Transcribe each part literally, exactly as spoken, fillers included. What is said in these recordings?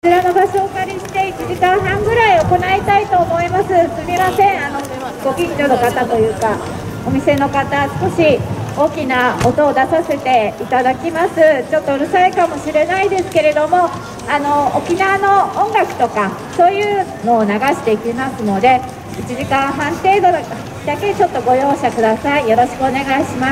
こちらの場所をお借りしていちじかんはんぐらい行いたいと思います。すみません、あのご近所の方というかお店の方、少し大きな音を出させていただきます。ちょっとうるさいかもしれないですけれども、あの沖縄の音楽とかそういうのを流していきますので、いちじかんはん程度だけちょっとご容赦ください。よろしくお願いします。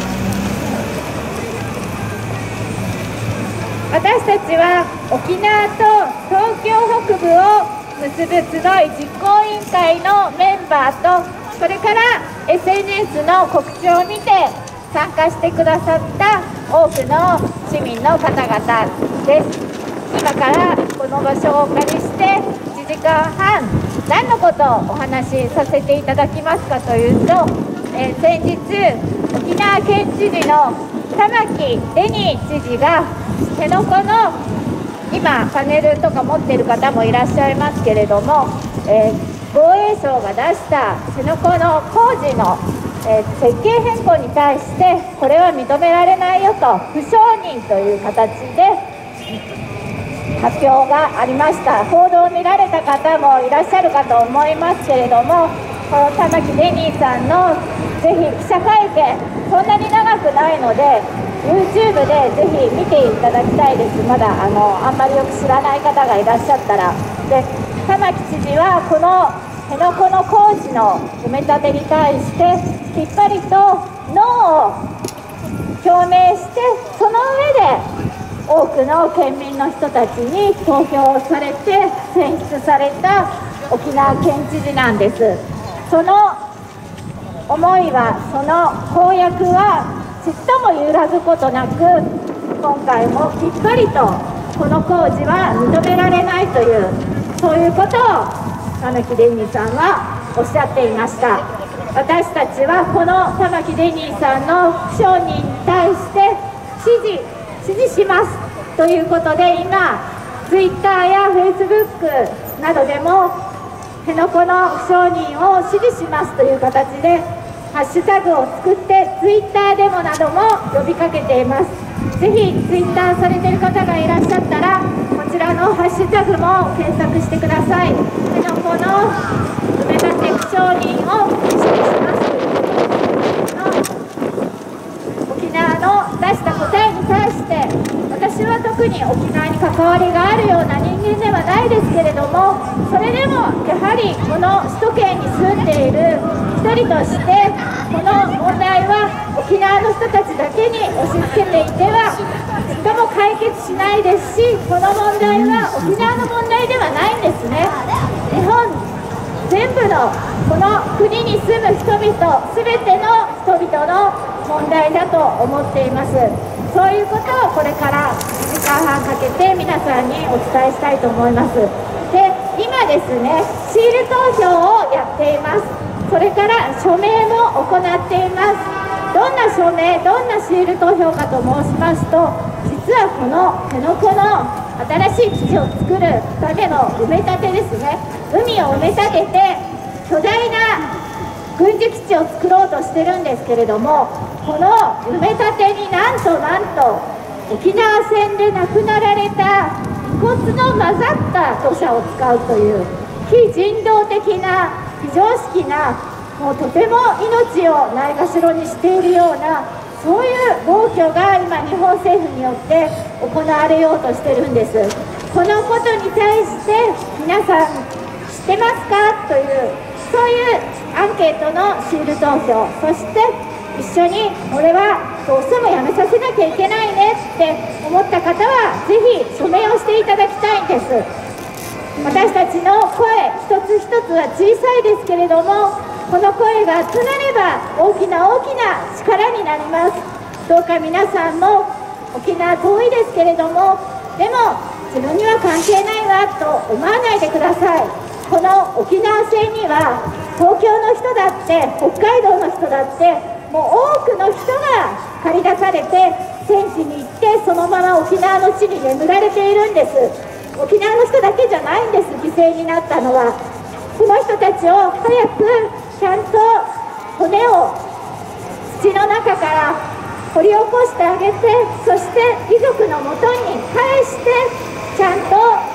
私たちは沖縄と東京北部を結ぶ集い実行委員会のメンバーと、それから エスエヌエス の告知を見て参加してくださった多くの市民の方々です。今からこの場所をお借りしていちじかんはん、何のことをお話しさせていただきますかというと、えー、先日沖縄県知事の玉城デニー知事が辺野古の今パネルとか持っている方もいらっしゃいますけれども、えー、防衛省が出した辺野古の工事の、えー、設計変更に対してこれは認められないよと不承認という形で発表がありました。報道を見られた方もいらっしゃるかと思いますけれども、この玉城デニーさんのぜひ記者会見、そんなに長くないのでYouTube でぜひ見ていただきたいです。まだあのあんまりよく知らない方がいらっしゃったら。で、玉城知事はこの辺野古の工事の埋め立てに対してきっぱりとノーを表明して、その上で多くの県民の人たちに投票されて選出された沖縄県知事なんです。その思いは、その公約はちっとも揺らぐことなく、今回もきっぱりとこの工事は認められないという、そういうことを玉城デニーさんはおっしゃっていました。私たちはこの玉城デニーさんの不承認に対して支持支持しますということで、今ツイッターやフェイスブックなどでも辺野古の不承認を支持しますという形でハッシュタグを作ってツイッターデモなども呼びかけています。ぜひツイッターされている方がいらっしゃったら、こちらのハッシュタグも検索してください。辺野古の埋め立て不承認を支持しますというの沖縄の出した答えに対して、私は特に沖縄に関わりがあるような人間ではないですけれども、それでもやはりこの首都圏に住んでいる一人として、この問題は沖縄の人たちだけに押し付けていてはちっとも解決しないですし、この問題は沖縄の問題ではないんですね。日本全部のこの国に住む人々、全ての人々の問題だと思っています。そういうことをこれからいちじかんはんかけて皆さんにお伝えしたいと思います。で、今ですね、シール投票をやっています。それから署名も行っています。どんな署名、どんなシール投票かと申しますと、実はこの辺野古の新しい基地を作るための埋め立てですね、海を埋め立てて巨大な軍事基地を作ろうとしてるんですけれども、この埋め立てになんとなんと沖縄戦で亡くなられた遺骨の混ざった土砂を使うという非人道的な非常識な、もうとても命をないがしろにしているような、そういう暴挙が今日本政府によって行われようとしてるんです。このことに対して皆さん知ってますかという、そういうアンケートのシール投票、そして一緒にこれはどうしてもやめさせなきゃいけないねって思った方はぜひ署名をしていただきたいんです。私たちの声一つ一つは小さいですけれども、この声が集まれば大きな大きな力になります。どうか皆さんも沖縄遠いですけれども、でも自分には関係ないわと思わないでください。この沖縄戦には東京の人だって北海道の人だってもう多くの人が駆り出されて戦地に行って、そのまま沖縄の地に眠られているんです。沖縄の人だけじゃないんです、犠牲になったのは。この人たちを早くちゃんと骨を土の中から掘り起こしてあげて、そして遺族のもとに返して、ちゃんと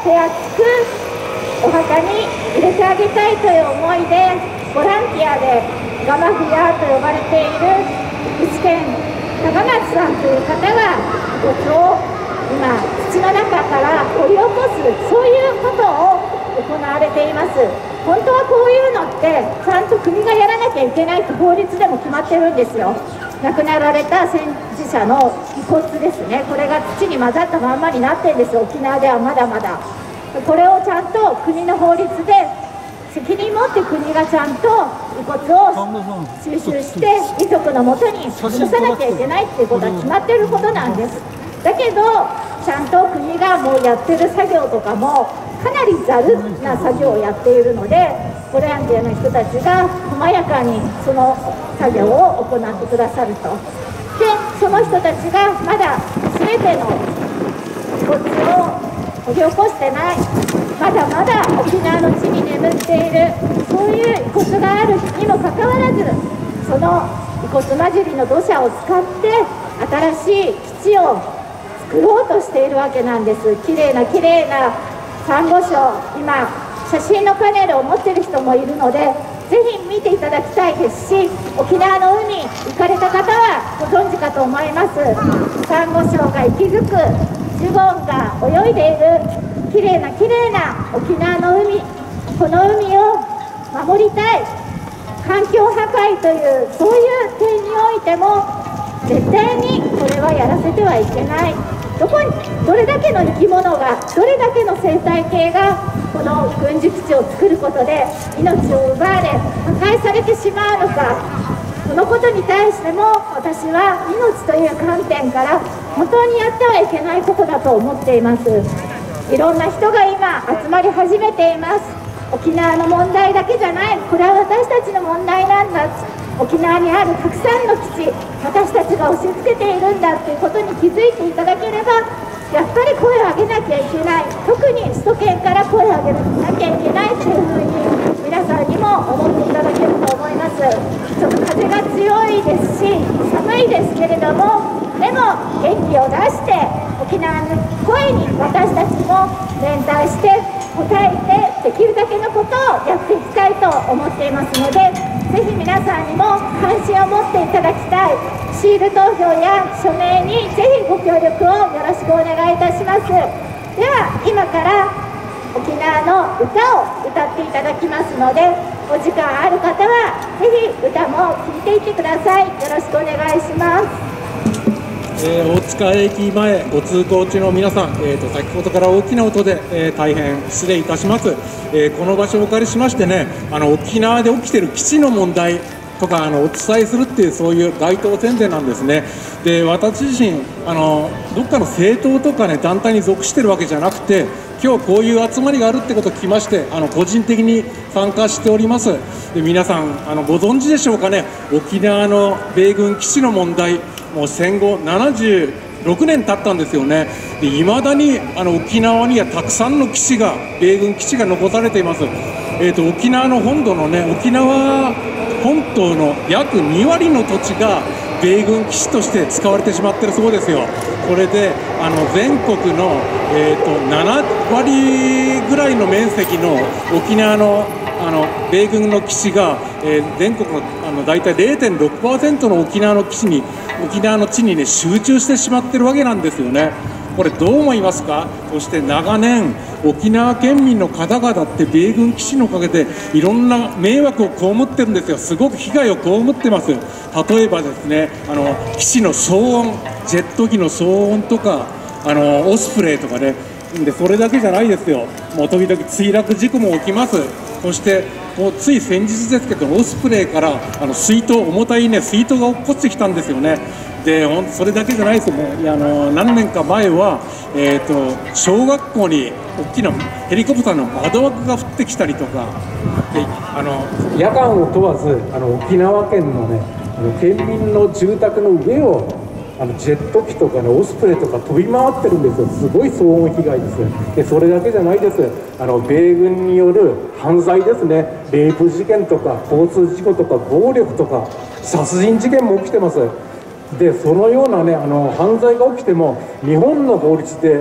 手厚くお墓に入れてあげたいという思いで、ボランティアでガマフィアと呼ばれている福知県高松さんという方が遺骨を今土の中から掘り起こす、そういうことを行われています。本当はこういうのってちゃんと国がやらなきゃいけないと法律でも決まってるんですよ。亡くなられた戦死者の遺骨ですね、これが土に混ざったまんまになってるんですよ、沖縄ではまだまだ。これをちゃんと国の法律で責任持って国がちゃんと遺骨を収集して遺族のもとに戻さなきゃいけないっていうことは決まってることなんです。だけどちゃんと国がもうやってる作業とかもかなりざるな作業をやっているので、ボランティアの人たちが細やかにその作業を行ってくださると。でその人たちがまだ全ての遺骨を掘り起こしてない、まだまだ沖縄の地に眠っている、そういう遺骨があるにもかかわらず、その遺骨混じりの土砂を使って新しい基地を作ろうとしているわけなんです。きれいなきれいなサンゴ礁、今写真のパネルを持っている人もいるのでぜひ見ていただきたいですし、沖縄の海行かれた方はご存知かと思います。サンゴ礁が息づく、ジュゴンが泳いでいるきれいなきれいな沖縄の海、この海を守りたい、環境破壊というそういう点においても絶対にこれはやらせてはいけない。どこにどれだけの生き物が、どれだけの生態系がこの軍事基地を作ることで命を奪われ破壊されてしまうのか、このことに対しても私は命という観点から本当にやってはいけないことだと思っています。いろんな人が今集まり始めています。沖縄の問題だけじゃない、これは私たちの問題なんだ、沖縄にあるたくさんの基地、私たちが押し付けているんだということに気づいていただければ、やっぱり声を上げなきゃいけない、特に首都圏から声を上げなきゃいけないというふうに皆さんにも思っていただけると思います。ちょっと風が強いですし寒いですけれども、でも元気を出して沖縄の声に私たちも連帯して応えて、できるだけのことをやっていきたいと思っていますので、ぜひ皆さんにも関心を持っていただきたい。シール投票や署名にぜひご協力をよろしくお願いいたします。では今から沖縄の歌を歌っていただきますので、お時間ある方はぜひ歌も聴いていってください。よろしくお願いします。 えー、大塚駅前ご通行中の皆さん、えー、と先ほどから大きな音で、えー、大変失礼いたします。えー、この場所をお借りしましてね、あの沖縄で起きている基地の問題とかあのお伝えするっていう、そういう街頭宣伝なんですね。で私自身あのどっかの政党とかね団体に属してるわけじゃなくて、今日こういう集まりがあるってことを聞きまして、あの個人的に参加しております。で皆さんあのご存知でしょうかね、沖縄の米軍基地の問題、もう戦後ななじゅうろくねん経ったんですよね。いまだにあの沖縄にはたくさんの基地が、米軍基地が残されています。えー、と沖縄の本土のね、沖縄本島の約に割の土地が米軍基地として使われてしまっているそうですよ。これであの全国の、えー、となな割ぐらいの面積の沖縄のあの米軍の基地が、えー、全国のあの大体 れいてんろくパーセント の沖縄の基地に沖縄の地に、ね、集中してしまっているわけなんですよね。これどう思いますか。そして長年沖縄県民の方々って米軍基地のおかげでいろんな迷惑を被ってるんですよ。すごく被害を被ってます。例えばですね、あの基地の騒音、ジェット機の騒音とか、あのオスプレイとかね。でそれだけじゃないですよ。もう時々墜落事故も起きます。そしてもうつい先日ですけど、オスプレイからあの水筒、重たいね水筒が落っこちてきたんですよね。でそれだけじゃないですよね。いやあの何年か前は、えー、と小学校に大きなヘリコプターの窓枠が降ってきたりとか、であの夜間を問わずあの沖縄県のね、あの県民の住宅の上をあのジェット機とかね、オスプレイとか飛び回ってるんですよ。すごい騒音被害です。でそれだけじゃないです。あの米軍による犯罪ですね、レイプ事件とか交通事故とか暴力とか殺人事件も起きてます。でそのようなね、あの犯罪が起きても日本の法律で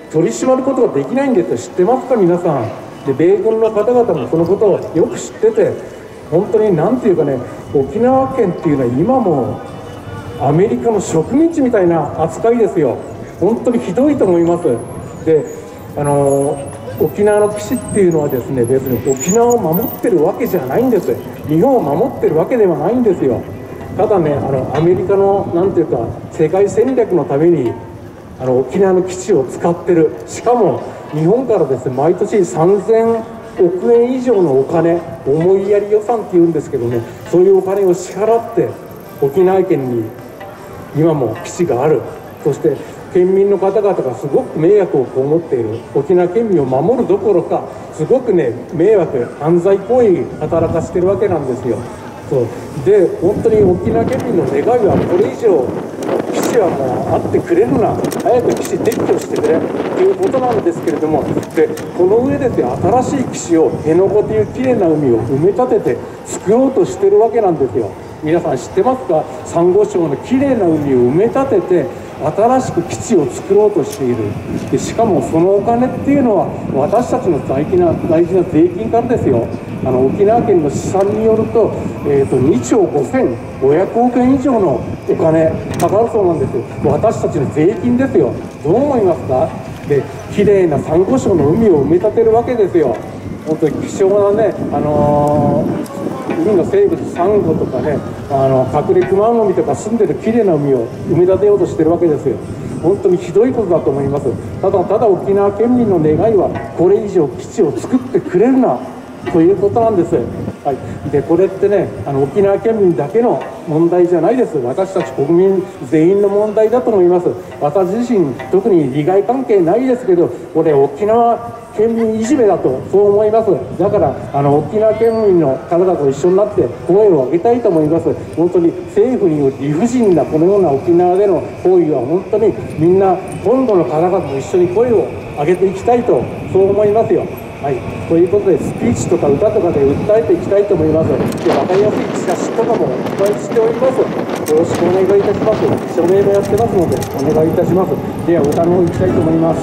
取り締まることができないんですよ。知ってますか皆さん。で米軍の方々もそのことをよく知ってて、本当に何ていうかね、沖縄県っていうのは今もアメリカの植民地みたいな扱いですよ。本当にひどいと思います。であの沖縄の基地っていうのはですね、別に沖縄を守ってるわけじゃないんです。日本を守ってるわけではないんですよ。ただね、あのアメリカのなんていうか世界戦略のためにあの沖縄の基地を使ってる。しかも日本からですね、毎年さんぜんおくえん以上のお金、思いやり予算っていうんですけどね、そういうお金を支払って沖縄県に今も基地がある。そして県民の方々がすごく迷惑を被っている。沖縄県民を守るどころか、すごくね迷惑、犯罪行為働かせてるわけなんですよ。そうで本当に沖縄県民の願いは、これ以上基地はもうあってくれるな、早く基地撤去してくれということなんですけれども、でこの上で、ね、新しい基地を辺野古というきれいな海を埋め立てて作ろうとしてるわけなんですよ。皆さん知ってますか？サンゴ礁のきれいな海を埋め立てて新しく基地を作ろうとしている。でしかもそのお金っていうのは私たちの大事な大事な税金からですよ。あの沖縄県の試算によると、えーとにちょうごせんごひゃくおくえん以上のお金かかるそうなんですよ。私たちの税金ですよ。どう思いますか？できれいなサンゴ礁の海を埋め立てるわけですよ。本当に貴重なね、あのー海の生物、サンゴとかね、あのカクレクマノミとか住んでるきれいな海を埋め立てようとしてるわけですよ。本当にひどいことだと思います。ただただ沖縄県民の願いは、これ以上基地を作ってくれるなということなんです。はい、でこれってね、あの沖縄県民だけの問題じゃないです。私たち国民全員の問題だと思います。私自身特に利害関係ないですけど、これ沖縄県民いじめだとそう思います。だからあの沖縄県民の方々と一緒になって声を上げたいと思います。本当に政府による理不尽なこのような沖縄での行為は、本当にみんな本土の方々と一緒に声を上げていきたいとそう思いますよ。はい、ということでスピーチとか歌とかで訴えていきたいと思います。で分かりやすいチラシとかもいっぱいしております。よろしくお願いいたします。署名もやってますのでお願いいたします。では歌の方行きたいと思います。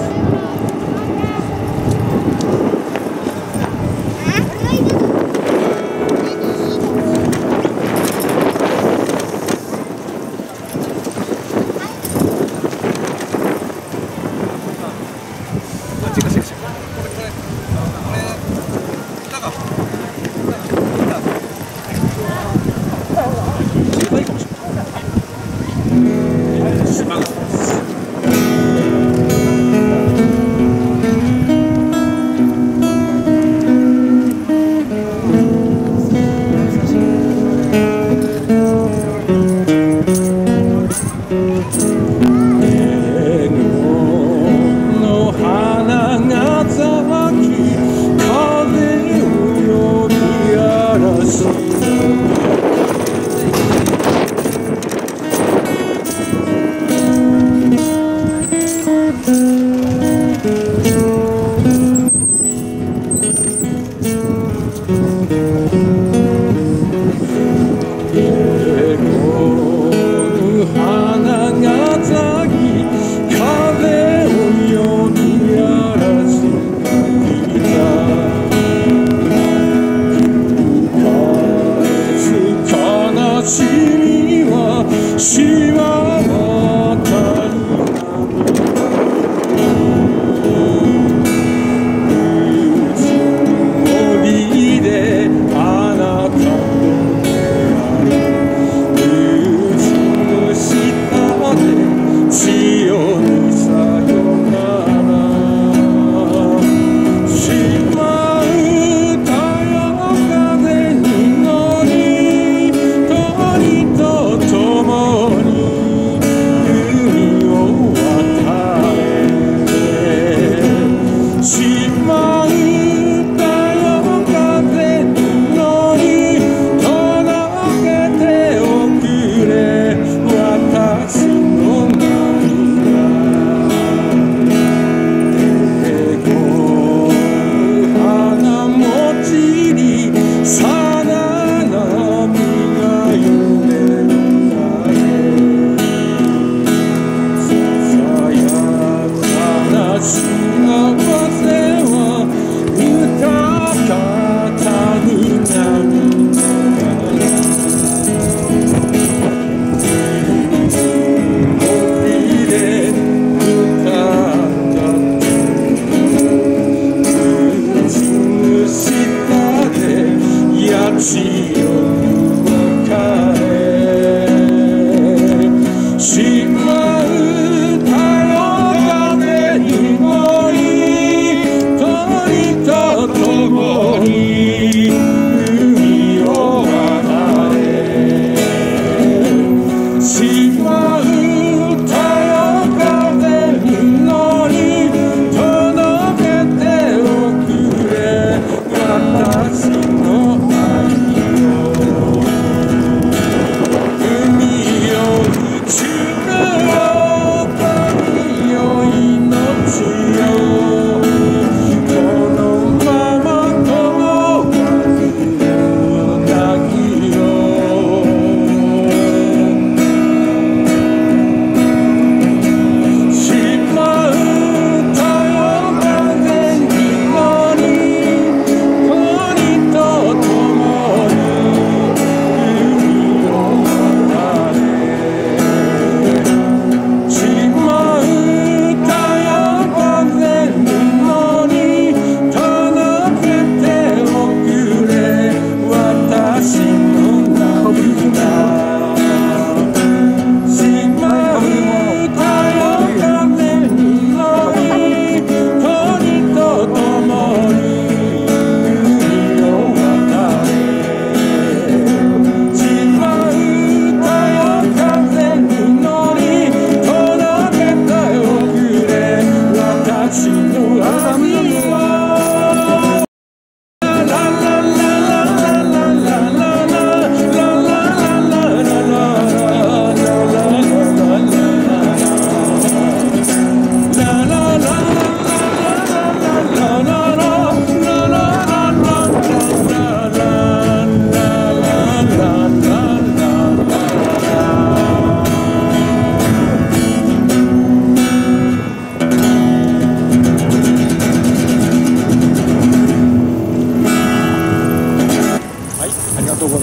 島が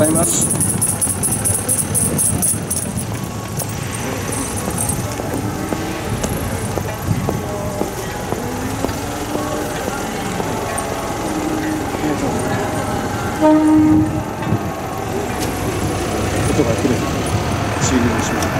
ざいます。音が来る。チームにします。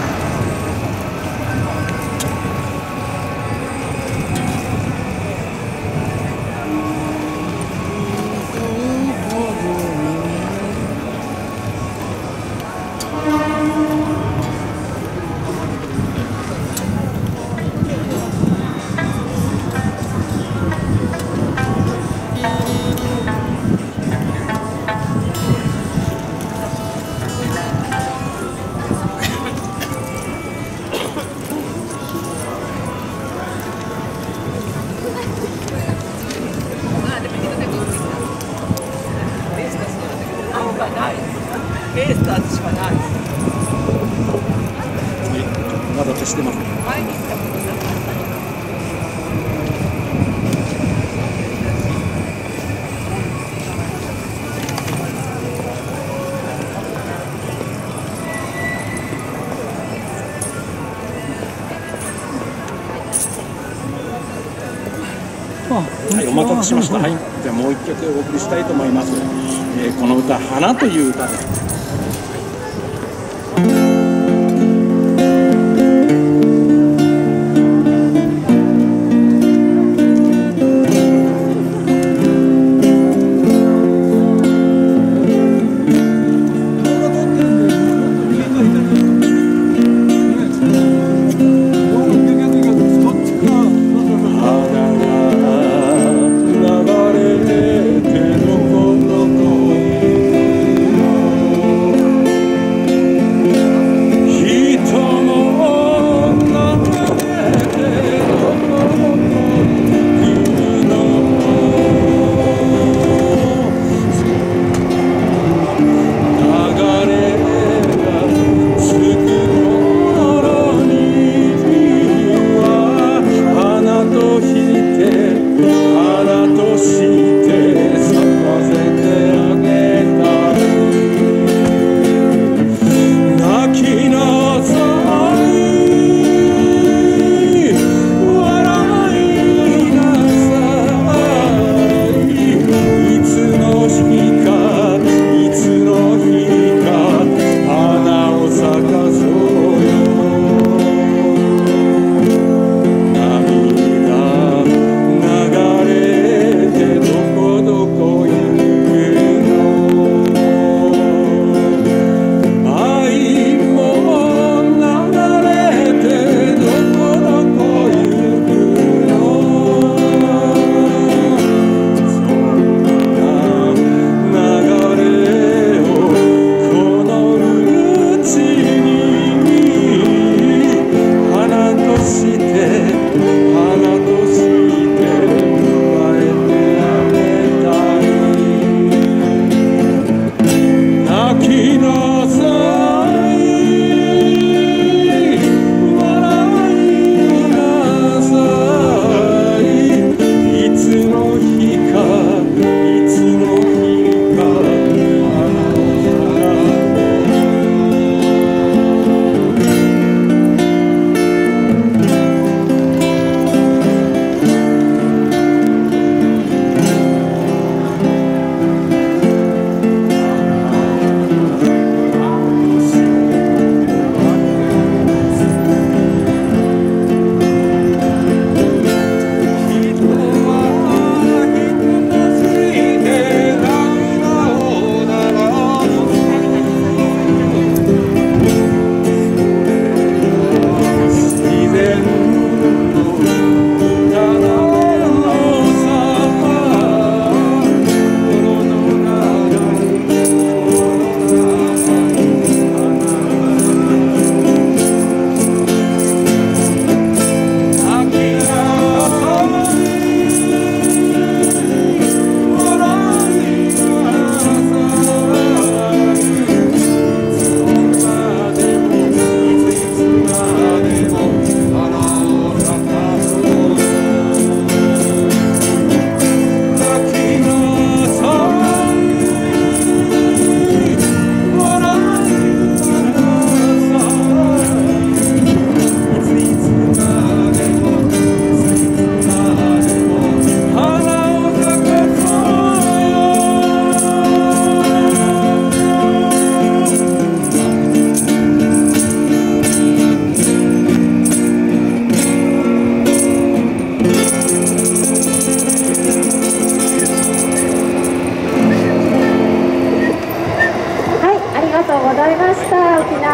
ベイスターズしかない。 まだ消してます。 前に行ったことなかった。 はい、お待たせしました。はい、じゃあもう一曲お送りしたいと思います。えー、この歌、花という歌です。流れてどこどこ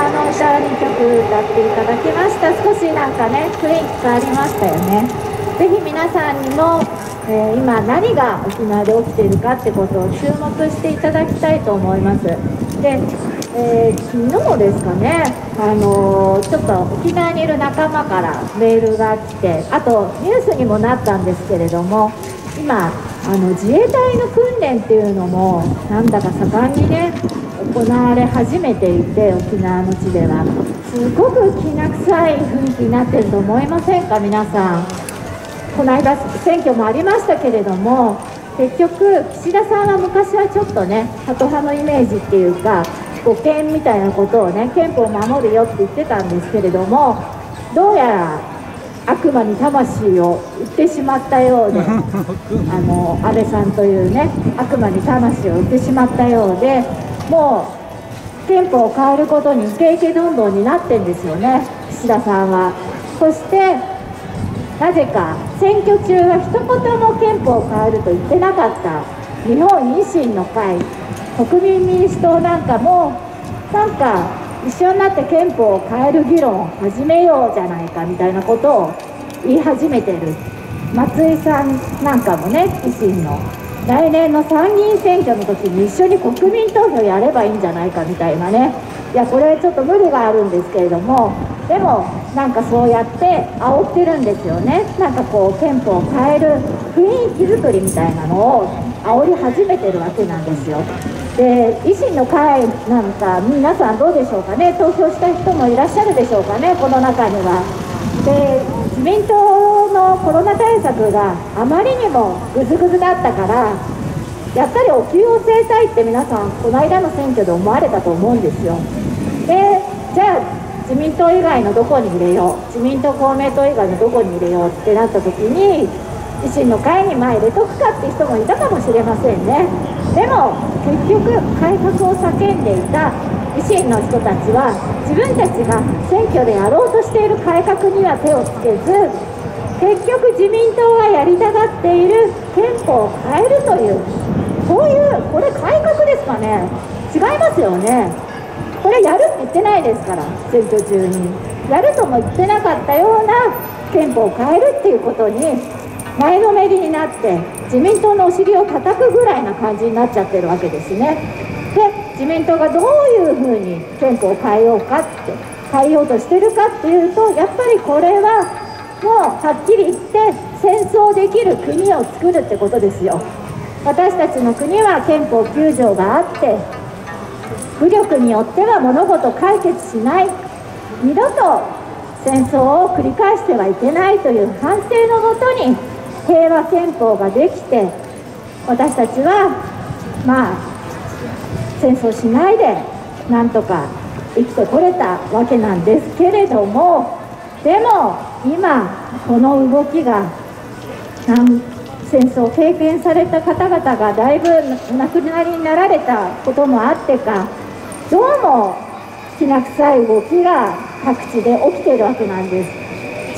の歌に曲歌っていただきました。少しなんかね雰囲気変わりましたよね。ぜひ皆さんにも、えー、今何が沖縄で起きているかってことを注目していただきたいと思います。で、えー、昨日ですかね、あのー、ちょっと沖縄にいる仲間からメールが来て、あとニュースにもなったんですけれども、今あの自衛隊の訓練っていうのもなんだか盛んにね行われ始めていて、沖縄の地ではすごくきな臭い雰囲気になってると思いませんか皆さん。この間選挙もありましたけれども、結局岸田さんは昔はちょっとねハト派のイメージっていうか護憲みたいなことをね憲法を守るよって言ってたんですけれども、どうやら悪魔に魂を売ってしまったようであの安倍さんというね悪魔に魂を売ってしまったようで、もう憲法を変えることにイケイケどんどんになってるんですよね岸田さんは。そしてなぜか選挙中は一言も憲法を変えると言ってなかった日本維新の会、国民民主党なんかもなんか一緒になって憲法を変える議論を始めようじゃないかみたいなことを言い始めてる。松井さんなんかもね維新の来年の参議院選挙の時に一緒に国民投票やればいいんじゃないかみたいなね、いやこれちょっと無理があるんですけれども、でもなんかそうやって煽ってるんですよね。なんかこう憲法を変える雰囲気作りみたいなのを煽り始めてるわけなんですよ。で維新の会なんか皆さんどうでしょうかね、投票した人もいらっしゃるでしょうかねこの中には。で自民党のコロナ対策があまりにもグズグズだったから、やっぱりお給を制裁って皆さんこの間の選挙で思われたと思うんですよ。でじゃあ自民党以外のどこに入れよう、自民党公明党以外のどこに入れようってなった時に維新の会にまあ入れとくかって人もいたかもしれませんね。でも結局改革を叫んでいた維新の人たちは自分たちが選挙でやろうとしている改革には手をつけず、結局自民党がやりたがっている憲法を変えるという、こういうこれ改革ですかね、違いますよね。これやるって言ってないですから、選挙中にやるとも言ってなかったような憲法を変えるっていうことに前のめりになって自民党のお尻を叩くぐらいな感じになっちゃってるわけですね。で自民党がどういうふうに憲法を変えようかって変えようとしてるかっていうと、やっぱりこれはもうはっきり言って戦争できる国を作るってことですよ。私たちの国は憲法きゅう条があって、武力によっては物事を解決しない、二度と戦争を繰り返してはいけないという反省のもとに平和憲法ができて、私たちはまあ戦争しないでなんとか生きてこれたわけなんですけれども、でも今この動きが戦争を経験された方々がだいぶお亡くなりになられたこともあってか、どうもきな臭い動きが各地で起きているわけなんです。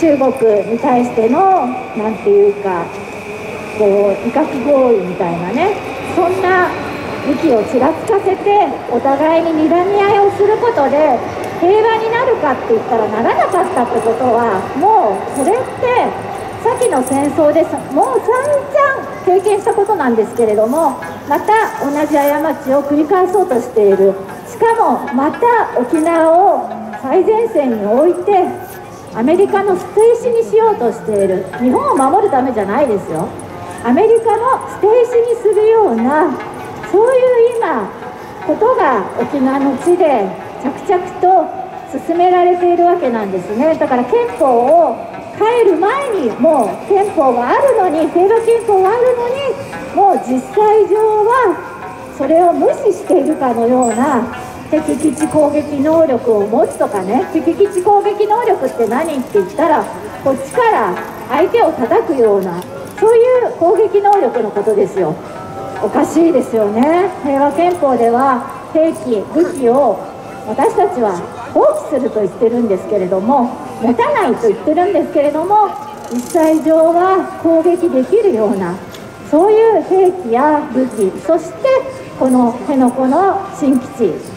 中国に対してのなんていうかこう威嚇行為みたいなね、そんな武器をちらつかせてお互いに睨み合いをすることで平和になるかって言ったらならなかったってことは、もうそれって先の戦争でもう散々経験したことなんですけれども、また同じ過ちを繰り返そうとしている。しかもまた沖縄を最前線に置いてアメリカの捨て石にしようとしている。日本を守るためじゃないですよ。アメリカの捨て石にするような、そういう今ことが沖縄の地で着々と進められているわけなんですね。だから憲法を変える前にもう憲法があるのに、平和憲法があるのに、もう実際上はそれを無視しているかのような敵基地攻撃能力を持つとかね。敵基地攻撃能力って何って言ったら、こっちから相手を叩くような、そういう攻撃能力のことですよ。おかしいですよね。平和憲法では兵器武器を私たちは放棄すると言ってるんですけれども、持たないと言ってるんですけれども、実際上は攻撃できるような、そういう兵器や武器、そしてこの辺野古の新基地、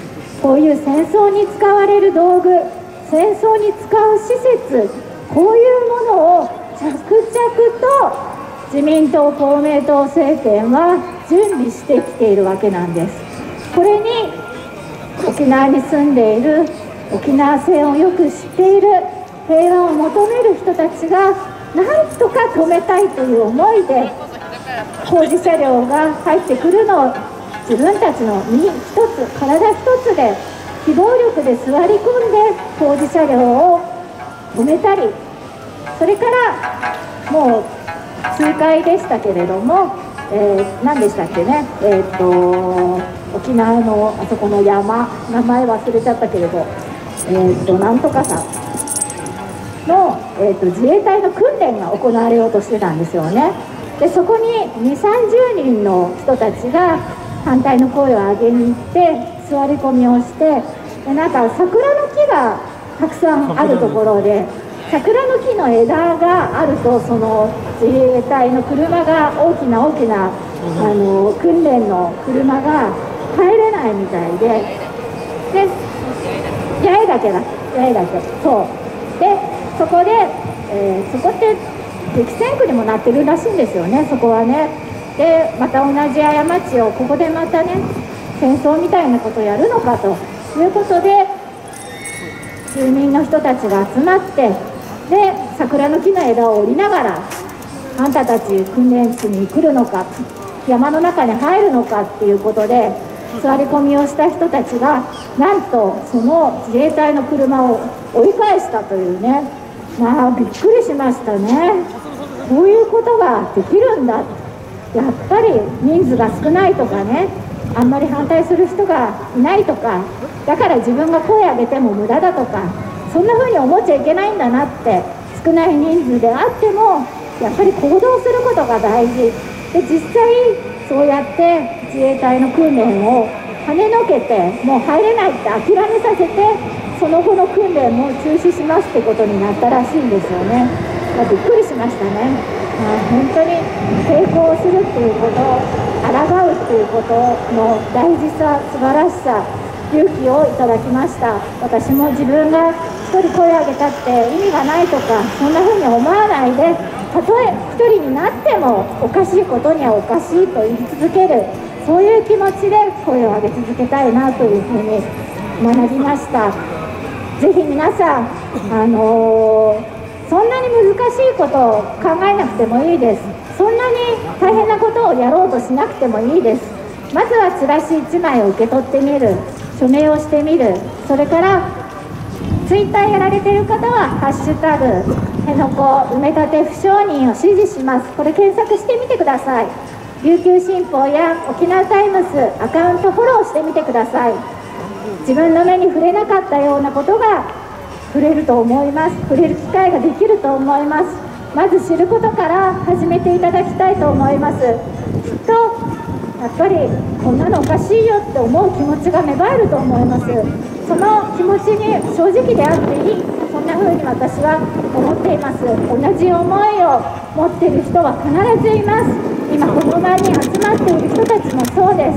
こういう戦争に使われる道具、戦争に使う施設、こういうものを着々と自民党公明党政権は準備してきているわけなんです。これに沖縄に住んでいる、沖縄戦をよく知っている、平和を求める人たちがなんとか止めたいという思いで工事車両が入ってくるのを自分たちの身一つ、体一つで非暴力で座り込んで工事車両を止めたり、それからもう数回でしたけれども、えー、何でしたっけね、えー、と沖縄のあそこの山、名前忘れちゃったけれど、えー、となんとかさの、えー、と自衛隊の訓練が行われようとしてたんですよね。でそこににじゅう、さんじゅうにんの人たちが反対の声を上げに行って座り込みをして、でなんか桜の木がたくさんあるところで、桜の木の枝があるとその自衛隊の車が、大きな大きなあの訓練の車が入れないみたいで、で八重岳だ八重岳そうで、そこで、えー、そこって激戦区にもなってるらしいんですよね、そこはね。でまた同じ過ちをここでまたね、戦争みたいなことをやるのかということで、住民の人たちが集まって、で桜の木の枝を折りながら、あんたたち訓練地に来るのか、山の中に入るのかっていうことで座り込みをした人たちが、なんとその自衛隊の車を追い返したというね、まあびっくりしましたね。こういうことができるんだ、やっぱり人数が少ないとかね、あんまり反対する人がいないとか、だから自分が声上げても無駄だとか、そんな風に思っちゃいけないんだなって、少ない人数であってもやっぱり行動することが大事で、実際そうやって自衛隊の訓練を跳ねのけて、もう入れないって諦めさせて、その後の訓練も中止しますってことになったらしいんですよね。まあ、びっくりしましたね。まあ、本当に抵抗するっていうこと、抗うっていうことの大事さ、素晴らしさ、勇気をいただきました。私も自分が一人声を上げたって意味がないとか、そんな風に思わないで、たとえ一人になってもおかしいことにはおかしいと言い続ける、そういう気持ちで声を上げ続けたいなというふうに学びました。ぜひ皆さん、あのー、そんなに難しいことを考えなくてもいいです。そんなに大変なことをやろうとしなくてもいいです。まずはチラシいちまいを受け取ってみる、署名をしてみる、それからツイッターやられている方はハッシュタグ辺野古埋め立て不承認を支持します、これ検索してみてください。琉球新報や沖縄タイムズアカウントフォローしてみてください。自分の目に触れなかったようなことが触れると思います。触れる機会ができると思います。まず知ることから始めていただきたいと思います。きっとやっぱりこんなのおかしいよって思う気持ちが芽生えると思います。その気持ちに正直であっていい、そんな風に私は思っています。同じ思いを持っている人は必ずいます。今この場に集まっている人たちもそうです。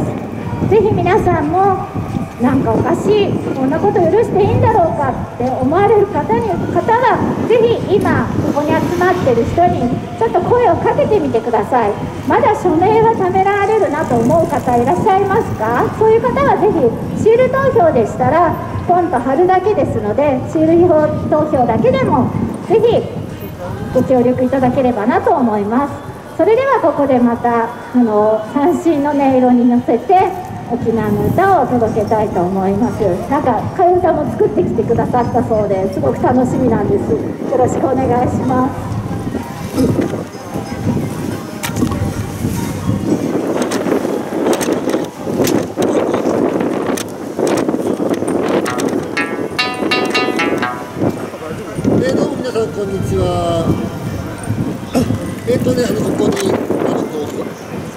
ぜひ皆さんもなんかおかしい、こんなこと許していいんだろうかって思われる方に方はぜひ今ここに集まっている人にちょっと声をかけてみてください。まだ署名が貯められるなと思う方いらっしゃいますか？そういう方はぜひシール投票でしたらポンと貼るだけですので、シール投票だけでもぜひご協力いただければなと思います。それではここでまたあの三振の音色に乗せて沖縄の歌を届けたいと思います。なんか替え歌も作ってきてくださったそうですごく楽しみなんです。よろしくお願いします。 えー、どうも皆さんこんにちは。えっとね、あのここにあのどうぞ。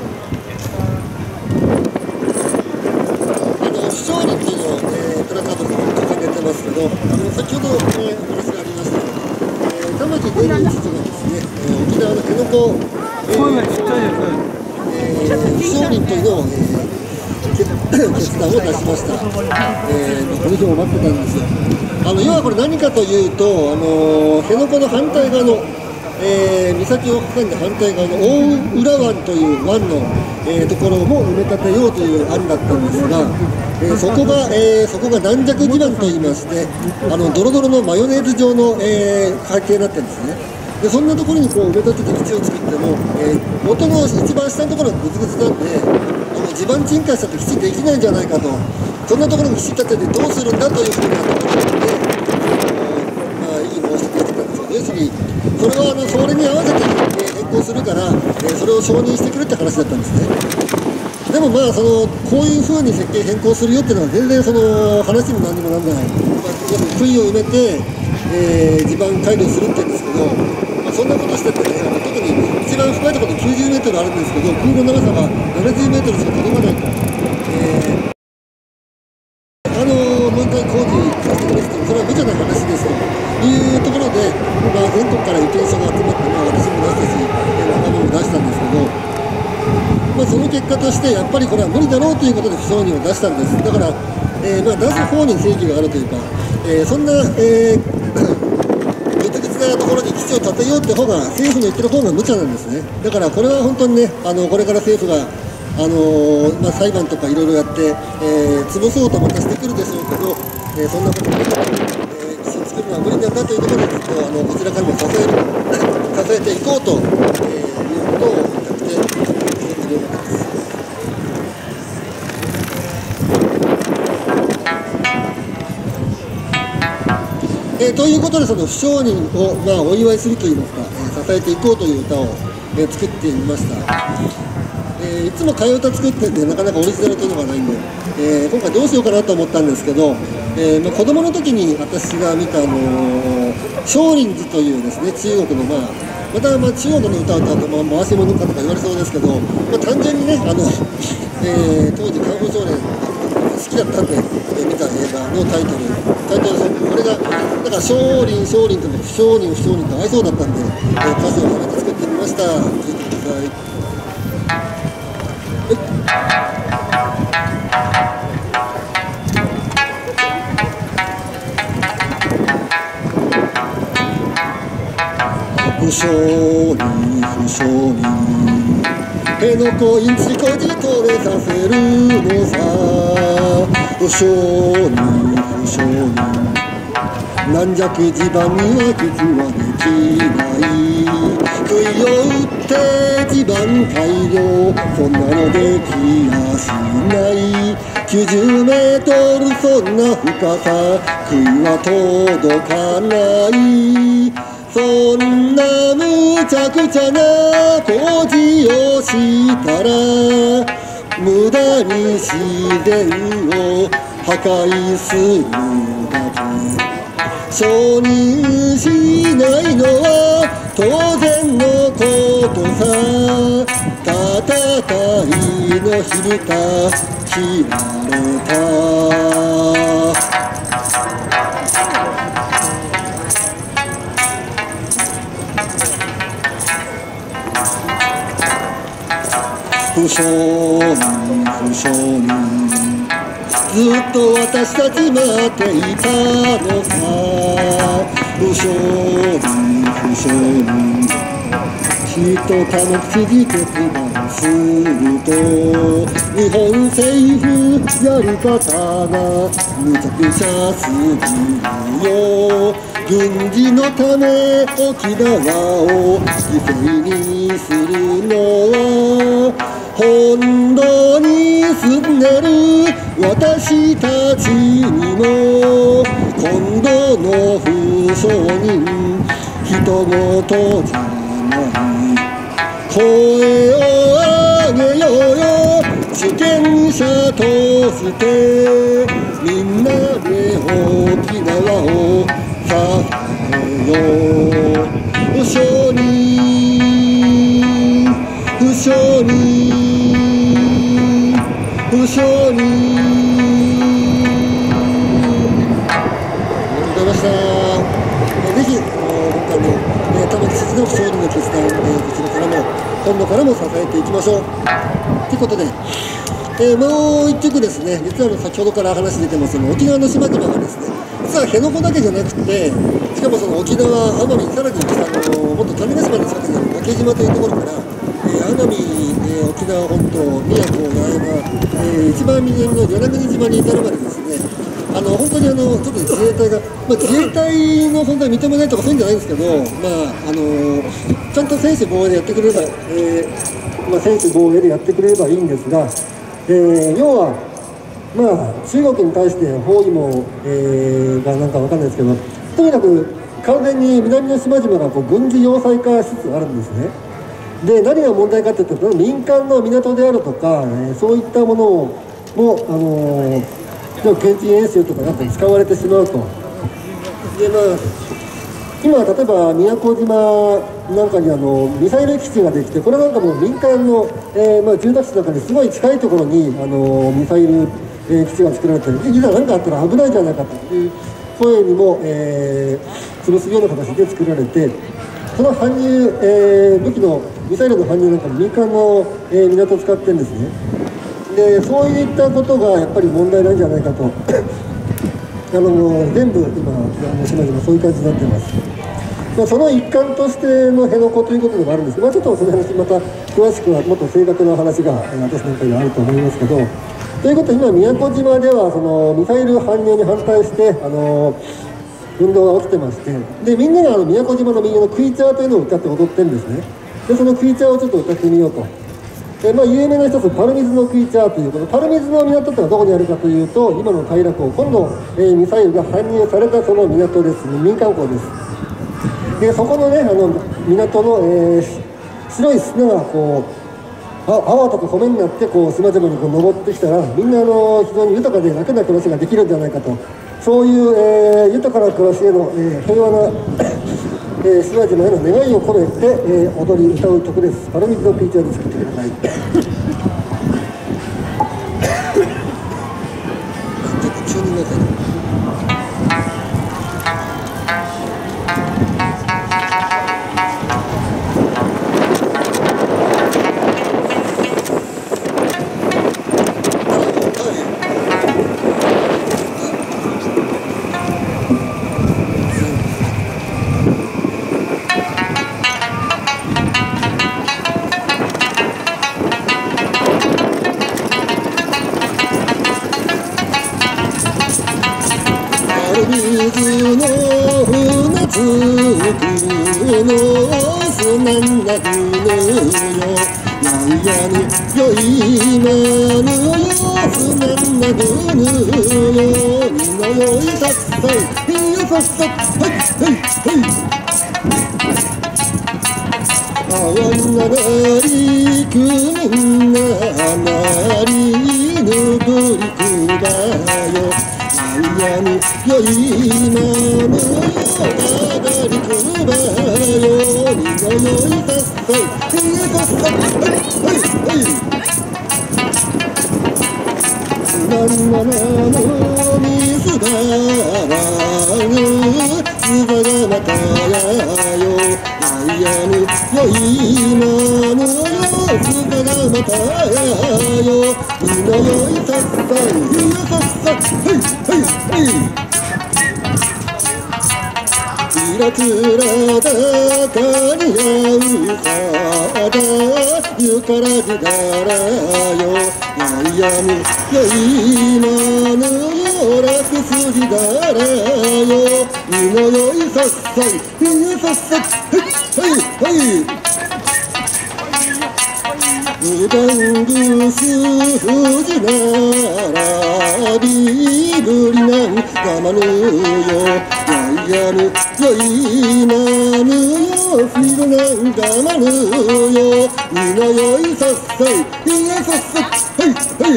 あの不承認っていうのを、えー、プラカードに掲げてますけど、あの先ほど、えー、お話がありました、えー、玉城デニー知事がですね、えー、沖縄の辺野古、えー、えー、不承認というのを、えー決断を出しました。えー、この日を待ってたんですよ。あの要はこれ何かというと、あの辺野古の反対側の、えー、岬を挟んで反対側の大浦湾という湾の、えー、ところも埋め立てようという案だったんですが、えー、そこが、えー、そこが軟弱地盤といいまして、あのドロドロのマヨネーズ状の、えー、海底になってるんですね。でそんなところにこう埋め立てて基地を作っても、えー、元の一番下のところがグツグツなんで、あの地盤沈下したって基地できないんじゃないかと、そんなところに基地立ててどうするんだというふうなところで、まあ、異議申し立ててたんですけど、要するに、それはあのそれに合わせて、えー、変更するから、えー、それを承認してくれって話だったんですね。でもまあそのこういうふうに設計変更するよっていうのは全然その話にも何にもならない、まあ、杭を埋めて、えー、地盤改良するって言うんですけど、まあ、そんなことしててね、特に一番深いところできゅうじゅうメートルあるんですけど、空の長さがななじゅうメートルしか届かないと、えー、あのもう一回工事させてくれってそれは無茶な話ですというところで、まあ、全国から意見書が集まって、まあ、私も出したし仲間も出したんですけど、まあ、その結果としてやっぱりこれは無理だろうということで不承認を出したんです。だから、えー、まあ出す方に正義があるというか、えー、そんな、えー、ぐつぐつなところに基地を建てようって方が政府の言ってる方が無茶なんですね。だからこれは本当にね、あのこれから政府が、あのーまあ、裁判とかいろいろやって、えー、潰そうとまたしてくるでしょうけど、えー、そんなことで、えー、基地を作るのは無理なんだというところでずっとあのこちらからも支える支えていこうと、えー、いうことを言って。えー、ということで、その不承認を、まあ、お祝いするといいますか、えー、支えていこうという歌を、えー、作ってみました。えー、いつも替え歌作っててなかなかオリジナルというのがないんで、えー、今回どうしようかなと思ったんですけど、えーまあ、子供の時に私が見た、あのー、少林寺というですね、中国の、まあ、また、まあ、中国の歌を歌うと、まあ、回し物かとか言われそうですけど、まあ、単純にね、あの、えー、当時カンフー少年好きだったんで、えー、見た映画のタイトル、タイトルソング、これが、だから少林、少林とも不承認、不承認と合いそうだったんで、えー、歌詞をはめて作ってみました。聴いてください。不承認、不承認、辺野古インチこじ止めさせるのさ。不承認、不承認、軟弱地盤には基地はできない。杭を打って地盤改良、そんなのできやしない。きゅうじゅうメートルそんな深さ、杭は届かない。そんな無茶苦茶な工事をしたら、無駄に自然を破壊するだけ。承認しないのは当然のことさ。戦いの火蓋切られた。不承認、不承認、ずっと私たち待っていたのさ。不承認、不承認、きっと多目的決断すると、日本政府やり方がむちゃくちゃすぎるよ。軍事のため沖縄を犠牲にするのは、本土に住んでる私たちにも、今度の不承認ひと事じゃない。声を上げようよ主権者として、みんなで沖縄を支えよう。不承認、不承認、不承認。ありがとうございました。ぜひ、今回の玉城知事の不承認の決断、こちらからも、今度からも支えていきましょう。ということで、 えー、もう一曲ですね、実は先ほどから話出てますその沖縄の島々がですね、実は辺野古だけじゃなくて、しかもその沖縄、奄美、さらにあのもっと種子島の近くにある竹島というところから、えー、奄美、えー、沖縄本島、宮古、八重山、えー、一番南の与那国島に至るまでですね、あの本当にあのちょっと自衛隊が、まあ、自衛隊の存在を認めないとかそういうんじゃないんですけど、まああのちゃんと専守防衛でやってくれれば、えーまあ、専守防衛でやってくれればいいんですが、えー、要は、まあ、中国に対して包囲網、えー、がなんかわかんないですけど、とにかく完全に南の島々がこう軍事要塞化しつつあるんですね。で、何が問題かというと、民間の港であるとか、えー、そういったものをも、あのー、現地演習とかなんかに使われてしまうと。で、まあ、今、例えば宮古島なんかにあのミサイル基地ができて、これなんかもう民間の、えーまあ、住宅地の中にすごい近いところにあのミサイル、えー、基地が作られて、いざ何かあったら危ないんじゃないかという声にも、えー、潰すような形で作られて、その搬入、えー、武器のミサイルの搬入なんかも民間の、えー、港を使ってるんですね。で、そういったことがやっぱり問題なんじゃないかと。あの全部今の島々そういう感じになっています。まあ、その一環としての辺野古ということでもあるんですけど、まあ、ちょっとその話また詳しくはもっと正確な話が私なんかにはあると思いますけど、ということで今宮古島ではそのミサイル搬入に反対してあの運動が起きてまして、でみんながあの宮古島の民謡のクイチャーというのを歌って踊ってるんですね。でそのクイチャーをちょっと歌ってみようと。でまあ、有名な一つパルミズのクイチャーというこのパルミズの港ってのはどこにあるかというと、今の平港、今度、えー、ミサイルが搬入されたその港です、民間港です。でそこのねあの港の、えー、白い砂がこうあ泡とか米になってこう島々にこう登ってきたら、みんなあの非常に豊かで楽な暮らしができるんじゃないかと、そういう、えー、豊かな暮らしへの、えー、平和なえー、島々への願いを込めて、えー、踊り歌う曲です。パルミズのクイチャーで作ってください。ちょっとチューニングが水の船つくの砂んなくのよ、やいやぬよいまぬよ、砂んなくぬよ、みのよいさっさい、いよさっさい、はいはいはい。あわんななりくみんななりぬぶりくばよ、やぬよいまぬよあがりくばよ、みのよいさっさい、いやさっさい、はいはいはい。すまんななのみすばらぬすばがまたやよ、やいやぬよいまぬよすばがまたやよ、みのよいさっさい、いやさっさい、はいはいはい。キラクラだかに合うかだゆからじだらよ、やいやぬよいまぬよ楽すぎだらよ、みのよいさっさい、いやさっさい、はいはいはい。うだんぐすふじならびぶりなんがまぬよ、やいやぬよいまぬよふるなんがまぬよ、みのよいさっさい、いやさっさい、はいはい。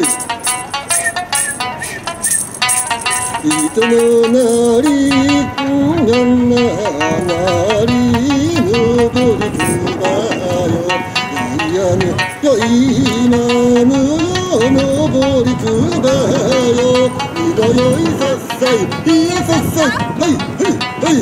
人のなりがななりぬぶりくばよ、やぬよいまぬよのぼりくばよ、みのよいさっさい、いやさっさい、はいはいはい。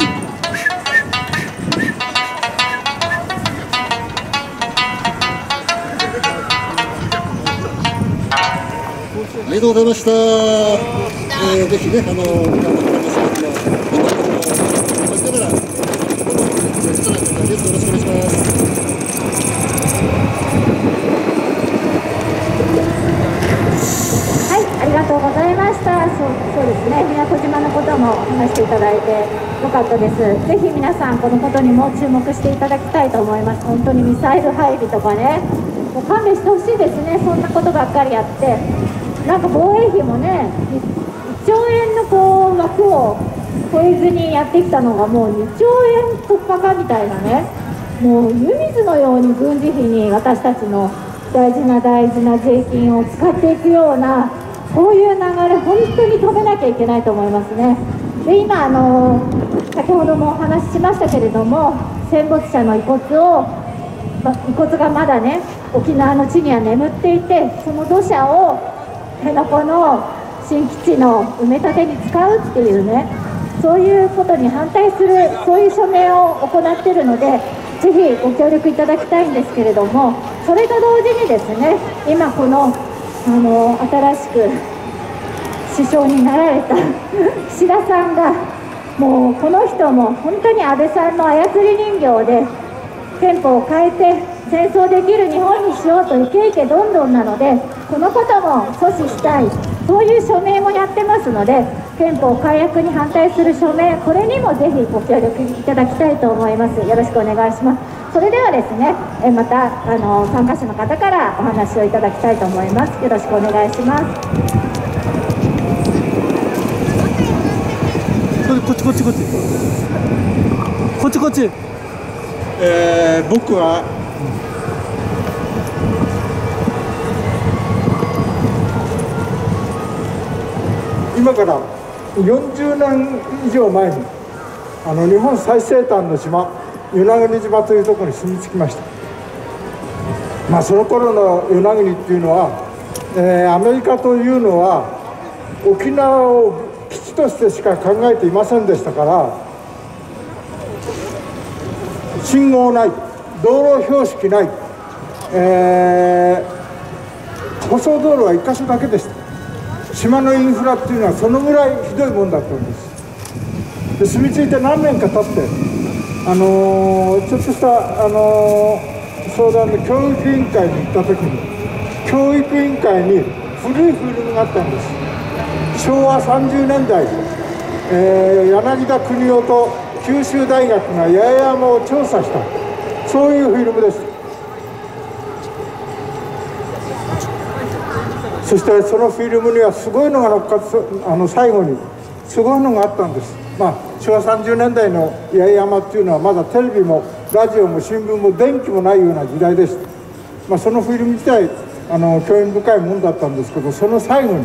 ありがとうございました。えー、ぜひね、あの、皆さんの話を、今のところ、しながら、よろしくお願いします。 はい、ありがとうございました。そう、そうですね。宮古島のことも話していただいてよかったです。ぜひ皆さんこのことにも注目していただきたいと思います。本当にミサイル配備とかね、もう勘弁してほしいですね。そんなことばっかりやって、なんか防衛費もね、いっちょうえんのこう枠を超えずにやってきたのがもうにちょうえん突破かみたいなね。もう湯水のように軍事費に私たちの大事な大事な税金を使っていくような、こういう流れ、本当に止めなきゃいけないと思いますね。で、今あの、先ほどもお話ししましたけれども、戦没者の遺骨を、ま、遺骨がまだね、沖縄の地には眠っていて、その土砂を辺野古の新基地の埋め立てに使うっていうね、そういうことに反対する、そういう署名を行っているので、ぜひご協力いただきたいんですけれども、それと同時にですね、今この、あの新しく首相になられた岸田さんが、もうこの人も本当に安倍さんの操り人形で、憲法を変えて戦争できる日本にしようとイケイケどんどんなので、このことも阻止したい、そういう署名もやってますので、憲法改悪に反対する署名、これにもぜひご協力いただきたいと思います。よろしくお願いします。それではですね、えまたあの参加者の方からお話をいただきたいと思います。よろしくお願いします。 こっちこっちこっちこっちこっち。 えー、僕は今からよんじゅうねん以上前にあの日本最西端の島、与那国島というところに住み着きました。まあその頃の与那国っていうのは、えー、アメリカというのは沖縄を基地としてしか考えていませんでしたから、信号ない、道路標識ない、えー、舗装道路はいっかしょだけでした。島のインフラっていうのはそのぐらいひどいもんだったんです。で、住み着いて何年か経って、あのー、ちょっとした、あのー、相談で教育委員会に行った時に、教育委員会に古いフィルムがあったんです。しょうわさんじゅうねんだい、えー、柳田国男と九州大学が八重山を調査した、そういうフィルムです。そしてそのフィルムにはすごいのが乗っかって、あの最後にすごいのがあったんです。まあしょうわさんじゅうねんだいの八重山っていうのはまだテレビもラジオも新聞も電気もないような時代でした。まあ、そのフィルム自体あの興味深いものだったんですけど、その最後に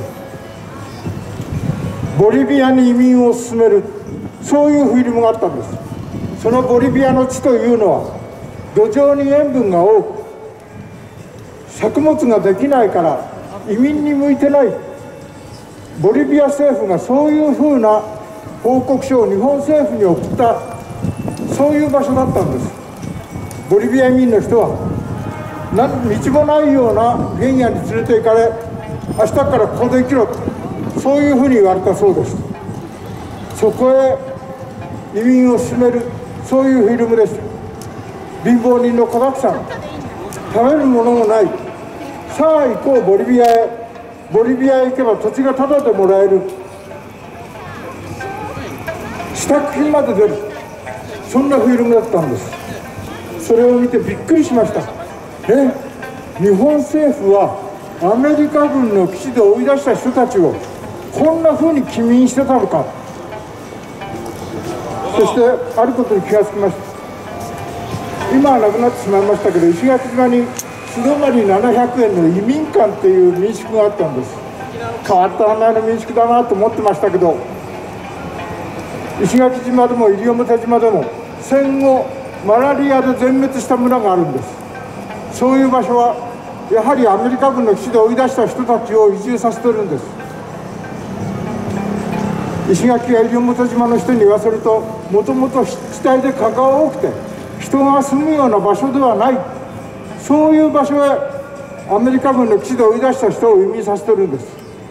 ボリビアに移民を進める、そういうフィルムがあったんです。そのボリビアの地というのは土壌に塩分が多く、作物ができないから移民に向いてない。ボリビア政府がそういうふうな報告書を日本政府に送った、そういう場所だったんです。ボリビア移民の人は何道もないような原野に連れて行かれ、明日からここで生きろ、そういうふうに言われたそうです。そこへ移民を進める、そういうフィルムでした。貧乏人の子だくさん、食べるものもない、さあ行こうボリビアへ、ボリビアへ行けば土地がタダでもらえる、支度金まで出る、そんなフィルムだったんです。それを見てびっくりしました。え、日本政府はアメリカ軍の基地で追い出した人たちをこんなふうに帰民してたのか。そしてあることに気がつきました。今はなくなってしまいましたけど、石垣島に素泊まりななひゃくえんの移民館っていう民宿があったんです。変わった名前の民宿だなと思ってましたけど、石垣島でも西表島でも戦後マラリアで全滅した村があるんです。そういう場所はやはりアメリカ軍の基地で追い出した人たちを移住させてるんです。石垣や西表島の人に言わせると、もともと地帯で蚊が多くて人が住むような場所ではない、そういう場所へアメリカ軍の基地で追い出した人を移民させてるんです。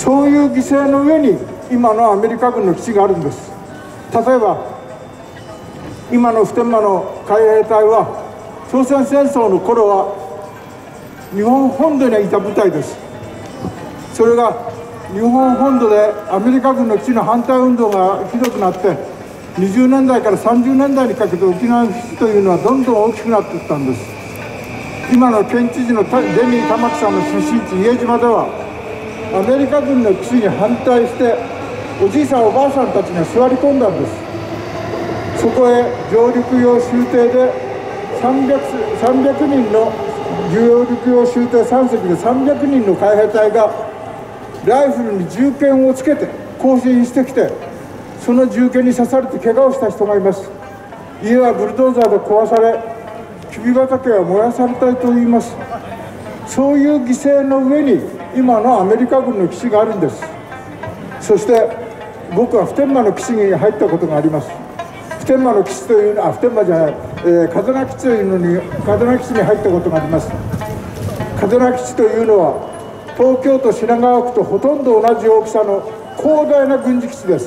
そういう犠牲の上に今のアメリカ軍の基地があるんです。例えば今の普天間の海兵隊は朝鮮戦争の頃は日本本土にいた部隊です。それが日本本土でアメリカ軍の基地の反対運動がひどくなってにじゅうねんだいからさんじゅうねんだいにかけて沖縄の基地というのはどんどん大きくなっていったんです。今の県知事のデニー玉城さんの出身地伊江島ではアメリカ軍の基地に反対しておじいさんおばあさんたちが座り込んだんです。そこへ上陸用舟艇でさんびゃくにんの上陸用舟艇さんせきでさんびゃくにんの海兵隊がライフルに銃剣をつけて行進してきて、その銃剣に刺されて怪我をした人がいます。家はブルドーザーで壊され、きび畑は燃やされたといいます。そういう犠牲の上に今のアメリカ軍の基地があるんです。そして僕は普天間の基地に入ったことがあります。普天間の基地というのは、普天間じゃない、えー、嘉手納基地というのに嘉手納基地に入ったことがあります。嘉手納基地というのは東京都品川区とほとんど同じ大きさの広大な軍事基地です。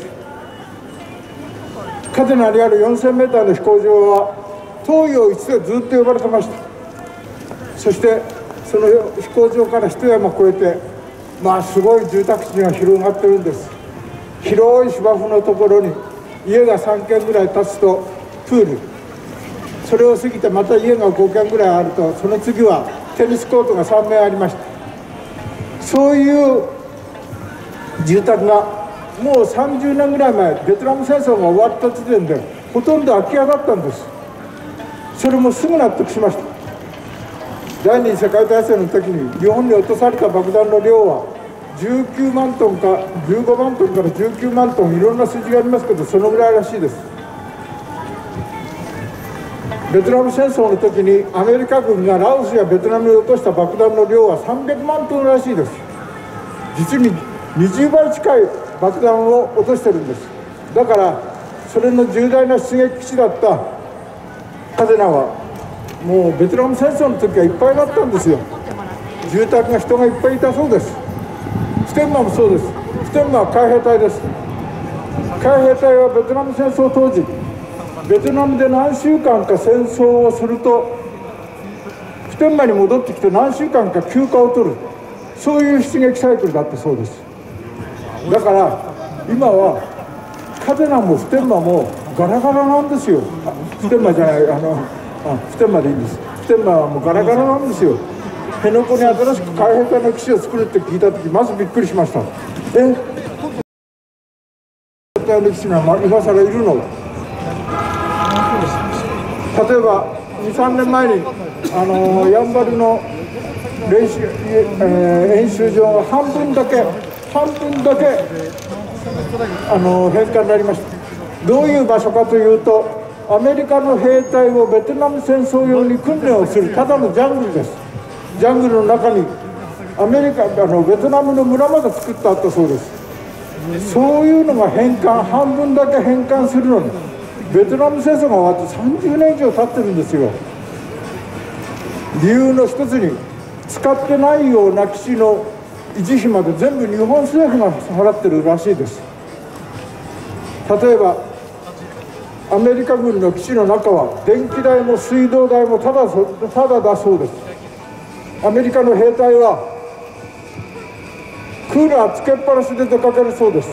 嘉手納にあるよんせんメーターの飛行場は東洋一でずっと呼ばれてました。そしてその飛行場から一山越えて、まあすごい住宅地が広がってるんです。広い芝生のところに家がさんけんぐらい建つとプール、それを過ぎてまた家がごけんぐらいあると、その次はテニスコートがさんめいありました。そういう住宅がもうさんじゅうねんぐらい前、ベトナム戦争が終わった時点でほとんど空き家だったんです。それもすぐ納得しました。第二次世界大戦の時に日本に落とされた爆弾の量はじゅうきゅうまんトンかじゅうごまんトンからじゅうきゅうまんトン、いろんな数字がありますけど、そのぐらいらしいです。ベトナム戦争の時にアメリカ軍がラオスやベトナムに落とした爆弾の量はさんびゃくまんトンらしいです。実ににじゅうばい近い爆弾を落としてるんです。だからそれの重大な出撃基地だった嘉手納はもうベトナム戦争の時はいっぱいだったんですよ。住宅が人がいっぱいいたそうです。普天間もそうです。普天間は海兵隊です。海兵隊はベトナム戦争当時ベトナムで何週間か戦争をすると普天間に戻ってきて何週間か休暇を取る、そういう出撃サイクルだったそうです。だから今は嘉手納も普天間もガラガラなんですよ。普天間じゃない、あのあ普天間でいいんです。普天間はもうガラガラなんですよ。辺野古に新しく海兵隊の基地を作るって聞いた時、まずびっくりしました。え海兵隊の基地が今更いるの？例えばにさんねんまえにあのやんばるの練習、えー、演習場が半分だけ半分だけあの返還になりました。どういう場所かというと、アメリカの兵隊をベトナム戦争用に訓練をするただのジャングルです。ジャングルの中にアメリカあのベトナムの村まで作ってあったそうです。そういうのが返還、半分だけ返還するのにベトナム戦争が終わってさんじゅうねん以上経ってるんですよ。理由の一つに使ってないような基地の維持費まで全部日本政府が払ってるらしいです。例えばアメリカ軍の基地の中は電気代も水道代もただそただだそうです。アメリカの兵隊はクーラーつけっぱなしで出かけるそうです。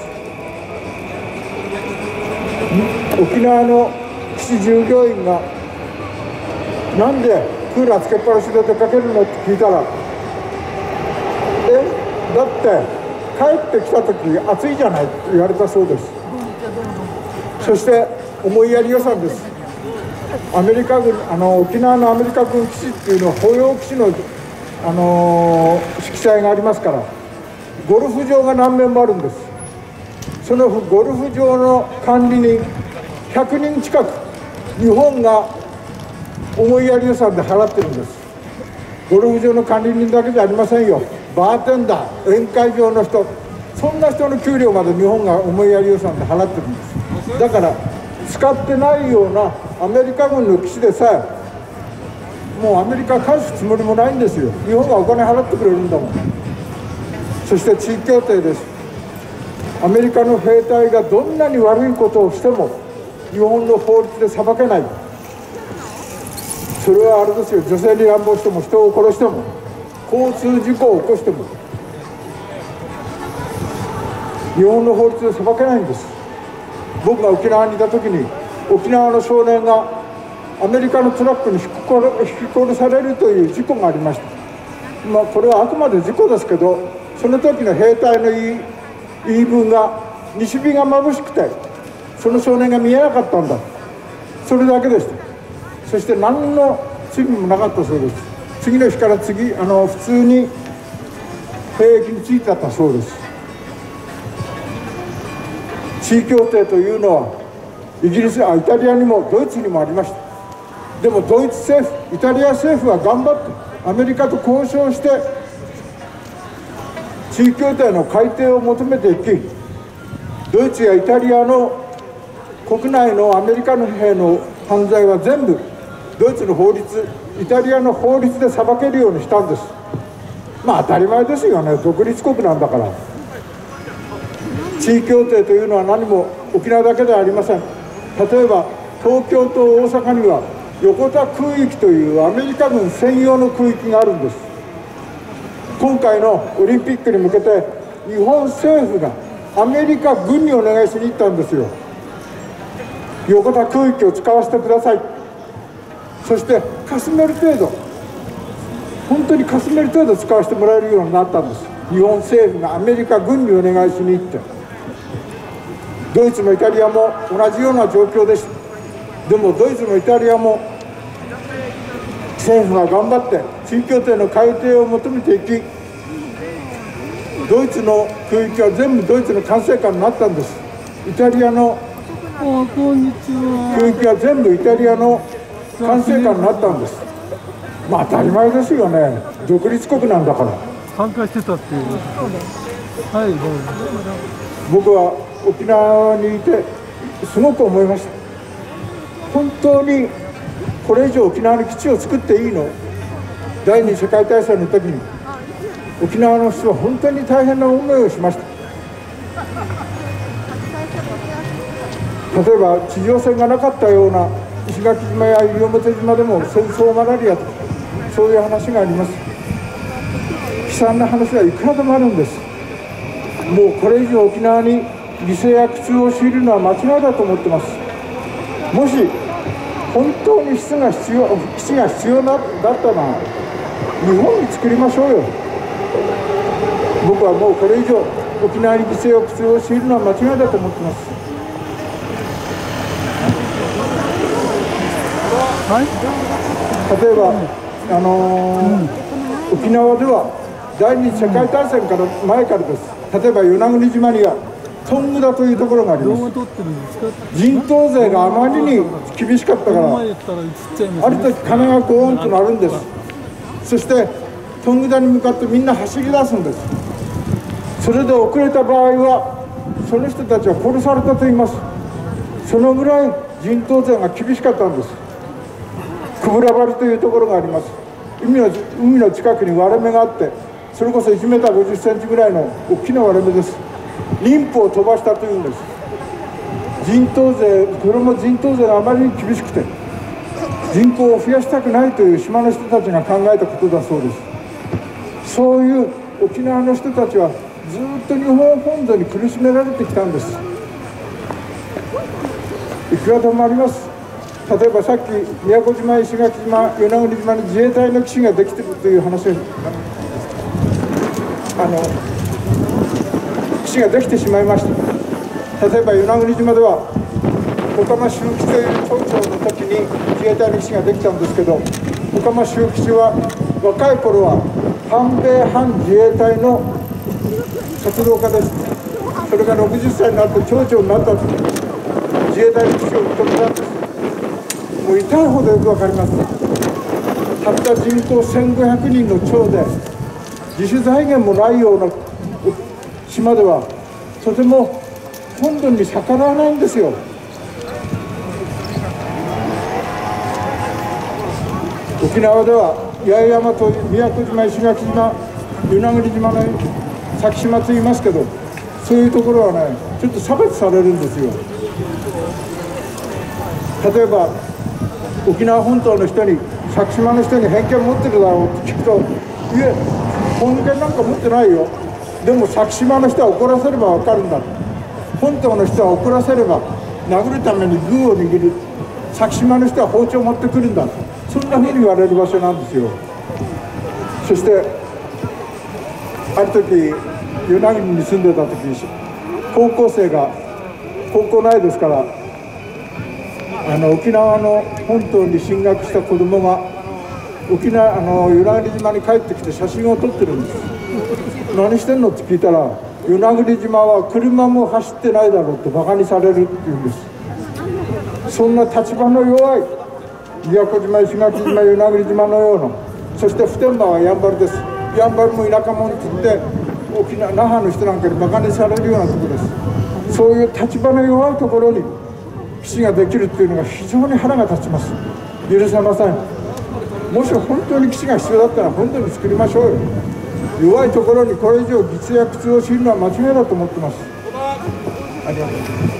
沖縄の基地従業員がなんでクーラーつけっぱなしで出かけるのって聞いたら、えだって帰ってきた時暑いじゃないって言われたそうです。そして思いやり予算です。アメリカ軍あの沖縄のアメリカ軍基地っていうのは保養基地の、あのー、色彩がありますから、ゴルフ場が何面もあるんです。そのゴルフ場の管理人ひゃくにん近く日本が思いやり予算で払ってるんです。ゴルフ場の管理人だけじゃありませんよ。バーテンダー、宴会場の人、そんな人の給料まで日本が思いやり予算で払ってるんです。だから使ってないようなアメリカ軍の基地でさえもうアメリカ返すつもりもないんですよ。日本がお金払ってくれるんだもん。そして地位協定です。 アメリカの兵隊がどんなに悪いことをしても日本の法律で裁けない。それはあれですよ、女性に乱暴しても人を殺しても交通事故を起こしても日本の法律で裁けないんです。僕が沖縄にいた時に沖縄の少年がアメリカのトラックに引き殺されるという事故がありました。まあこれはあくまで事故ですけど、その時の兵隊の言い言い分が西日が眩しくてその少年が見えなかったんだ、それだけでした。そして何の罪もなかったそうです。次の日から次あの普通に兵役に就いてたそうです。地位協定というのはイギリス、あイタリアにもドイツにもありました。でもドイツ政府、イタリア政府は頑張ってアメリカと交渉して地位協定の改定を求めていき、ドイツやイタリアの国内のアメリカの兵の犯罪は全部ドイツの法律、イタリアの法律で裁けるようにしたんです。まあ当たり前ですよね、独立国なんだから。地位協定というのは何も沖縄だけではありません。例えば東京と大阪には横田空域というアメリカ軍専用の空域があるんです。今回のオリンピックに向けて日本政府がアメリカ軍にお願いしに行ったんですよ。横田空域を使わせてください。そしてかすめる程度、本当にかすめる程度使わせてもらえるようになったんです。日本政府がアメリカ軍にお願いしに行って、ドイツもイタリアも同じような状況でした。でもドイツもイタリアも政府が頑張って地位協定の改定を求めていき、ドイツの空域は全部ドイツの管制下になったんです。イタリアの空域は全部イタリアの管制下になったんです。まあ当たり前ですよね、独立国なんだから。 参加してたっていう。はい、どうぞ。 僕は沖縄にいてすごく思いました。本当にこれ以上沖縄に基地を作っていいの？第二次世界大戦の時に沖縄の人は本当に大変な思いをしました。例えば地上戦がなかったような石垣島や西表島でも戦争マラリアとかそういう話があります。悲惨な話はいくらでもあるんです。もうこれ以上沖縄に犠牲や苦痛を強いるのは間違いだと思ってます。もし本当に基地が必要、基地が必要だったら日本に作りましょうよ。僕はもうこれ以上沖縄に犠牲や苦痛を強いるのは間違いだと思ってます。 はい、 例えば、あのーうん、沖縄では第二次世界大戦から前からです。例えば与那国島にはトングダというところがあります。人頭税があまりに厳しかったからある時金がゴーンとなるんです。そしてトングダに向かってみんな走り出すんです。それで遅れた場合はその人たちは殺されたと言います。そのぐらい人頭税が厳しかったんです。クブラバリというところがあります。海の、海の近くに割れ目があって、それこそいちメーターごじゅっセンチぐらいの大きな割れ目です。リンプを飛ばしたというんです。人頭税、これも人頭税があまりに厳しくて人口を増やしたくないという島の人たちが考えたことだそうです。そういう沖縄の人たちはずっと日本本土に苦しめられてきたんです。いくらでもあります。例えばさっき宮古島、石垣島、与那国島に自衛隊の基地ができているという話をあの基地ができてしまいました。例えば与那国島では小釜周期という町長の時に自衛隊の基地ができたんですけど、小釜周基地は若い頃は反米反自衛隊の活動家です。それがろくじゅっさいになって町長になった時自衛隊の基地を認めたんです。もう痛いほどよくわかります。たった人口せんごひゃくにんの町で自主財源もないような島ではとても本土に逆らわないんですよ。沖縄では八重山と宮古島、石垣島、与那国島の先島と言いますけど、 そういうところはねちょっと差別されるんですよ。例えば沖縄本島の人に先島の人に偏見持ってるだろうって聞くと、いえ偏見なんか持ってないよ、でも先島の人は怒らせれば分かるんだ、本島の人は怒らせれば殴るためにグーを握る、先島の人は包丁を持ってくるんだ、そんなふうに言われる場所なんですよ。そしてある時与那国に住んでた時、高校生が高校内ですからあの沖縄の本島に進学した子供が沖縄あの与那国島に帰ってきて写真を撮ってるんです。何してんのって聞いたら、与那国島は車も走ってないだろうってバカにされるって言うんです。そんな立場の弱い宮古島、石垣島、与那国島のような、そして普天間はやんばるです。やんばるも田舎者って言って沖縄那覇の人なんかにバカにされるようなところです。そういう立場の弱いところに基地ができるっていうのが非常に腹が立ちます。許せません。もし本当に基地が必要だったら本当に作りましょうよ。弱いところにこれ以上犠牲や苦痛を強いるのは間違いだと思ってます。ありがとうございます。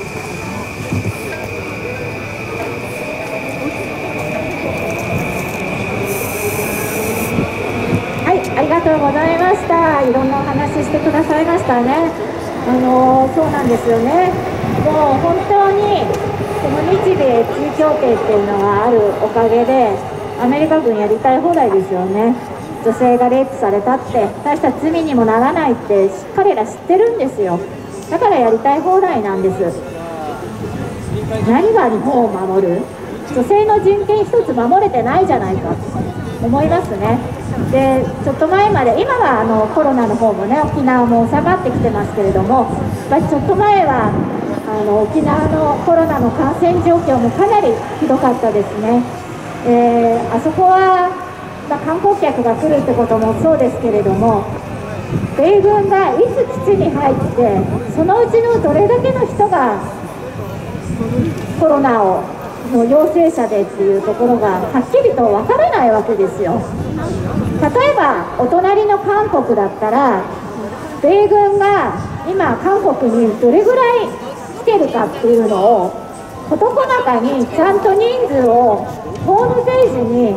はい、ありがとうございました。いろんなお話ししてくださいましたね。あのー、そうなんですよね。もう本当にこの日米地位協定っていうのがあるおかげでアメリカ軍やりたい放題ですよね。女性がレイプされたって大した罪にもならないって彼ら知ってるんですよ。だからやりたい放題なんです。何が日本を守る？女性の人権一つ守れてないじゃないかと思いますね。でちょっと前まで、今はあのコロナの方もね沖縄も収まってきてますけれども、やっぱりちょっと前はあの沖縄のコロナの感染状況もかなりひどかったですね。えー、あそこは、まあ、観光客が来るってこともそうですけれども、米軍がいつ基地に入ってそのうちのどれだけの人がコロナをの陽性者でっていうところがはっきりとわからないわけですよ。例えばお隣の韓国だったら米軍が今韓国にどれぐらい来てるかっていうのを事細かにちゃんと人数をホームページに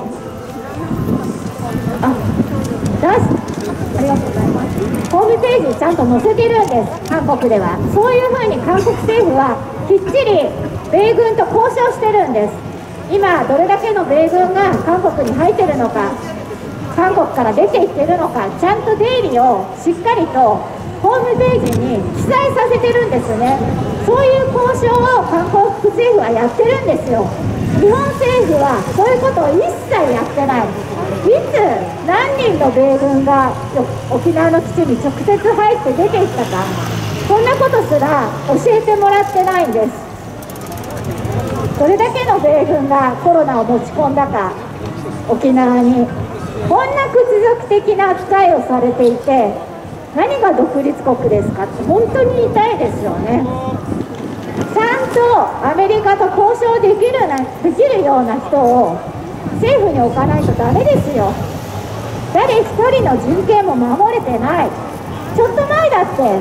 あ出すありがとうございます。ホームページにちゃんと載せてるんです、韓国では。そういうふうに韓国政府はきっちり米軍と交渉してるんです。今どれだけの米軍が韓国に入ってるのか、韓国から出ていってるのか、ちゃんと出入りをしっかりとホームページに記載させてるんですね。そういう交渉を韓国政府はやってるんですよ。日本政府はそういうことを一切やってない。いつ何人の米軍が沖縄の基地に直接入って出ていったか、こんなことすら教えてもらってないんです。どれだけの米軍がコロナを持ち込んだか、沖縄にこんな屈辱的な扱いをされていて、何が独立国ですかって本当に言いたいですよね。ちゃんとアメリカと交渉できるなできるような人を政府に置かないとダメですよ。誰一人の人権も守れてない。ちょっと前だって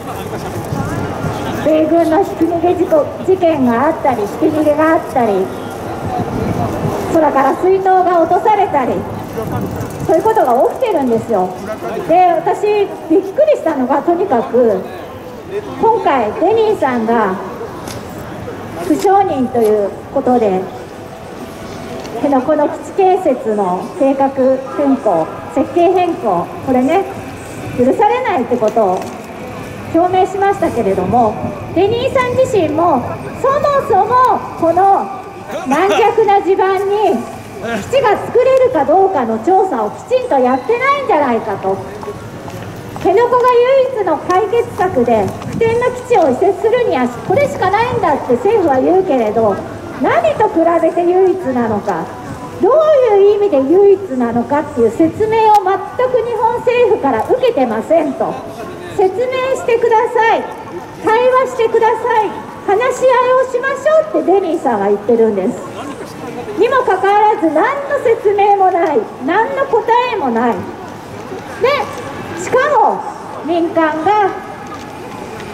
米軍のひき逃げ事故事件があったり、ひき逃げがあったり、空から水筒が落とされたり、そういうことが起きてるんですよ。で、私びっくりしたのが、とにかく今回デニーさんが不承認ということで辺野古の基地建設の計画変更、設計変更、これね許されないってことを表明しましたけれども、デニーさん自身もそもそもこの軟弱な地盤に基地が作れるかどうかの調査をきちんとやってないんじゃないかと。辺野古が唯一の解決策で普天間基地を移設するにはこれしかないんだって政府は言うけれど、何と比べて唯一なのか、どういう意味で唯一なのかっていう説明を全く日本政府から受けてませんと。説明してください、対話してください、話し合いをしましょうってデニーさんは言ってるんです。にもかかわらず何の説明もない、何の答えもないで、しかも民間が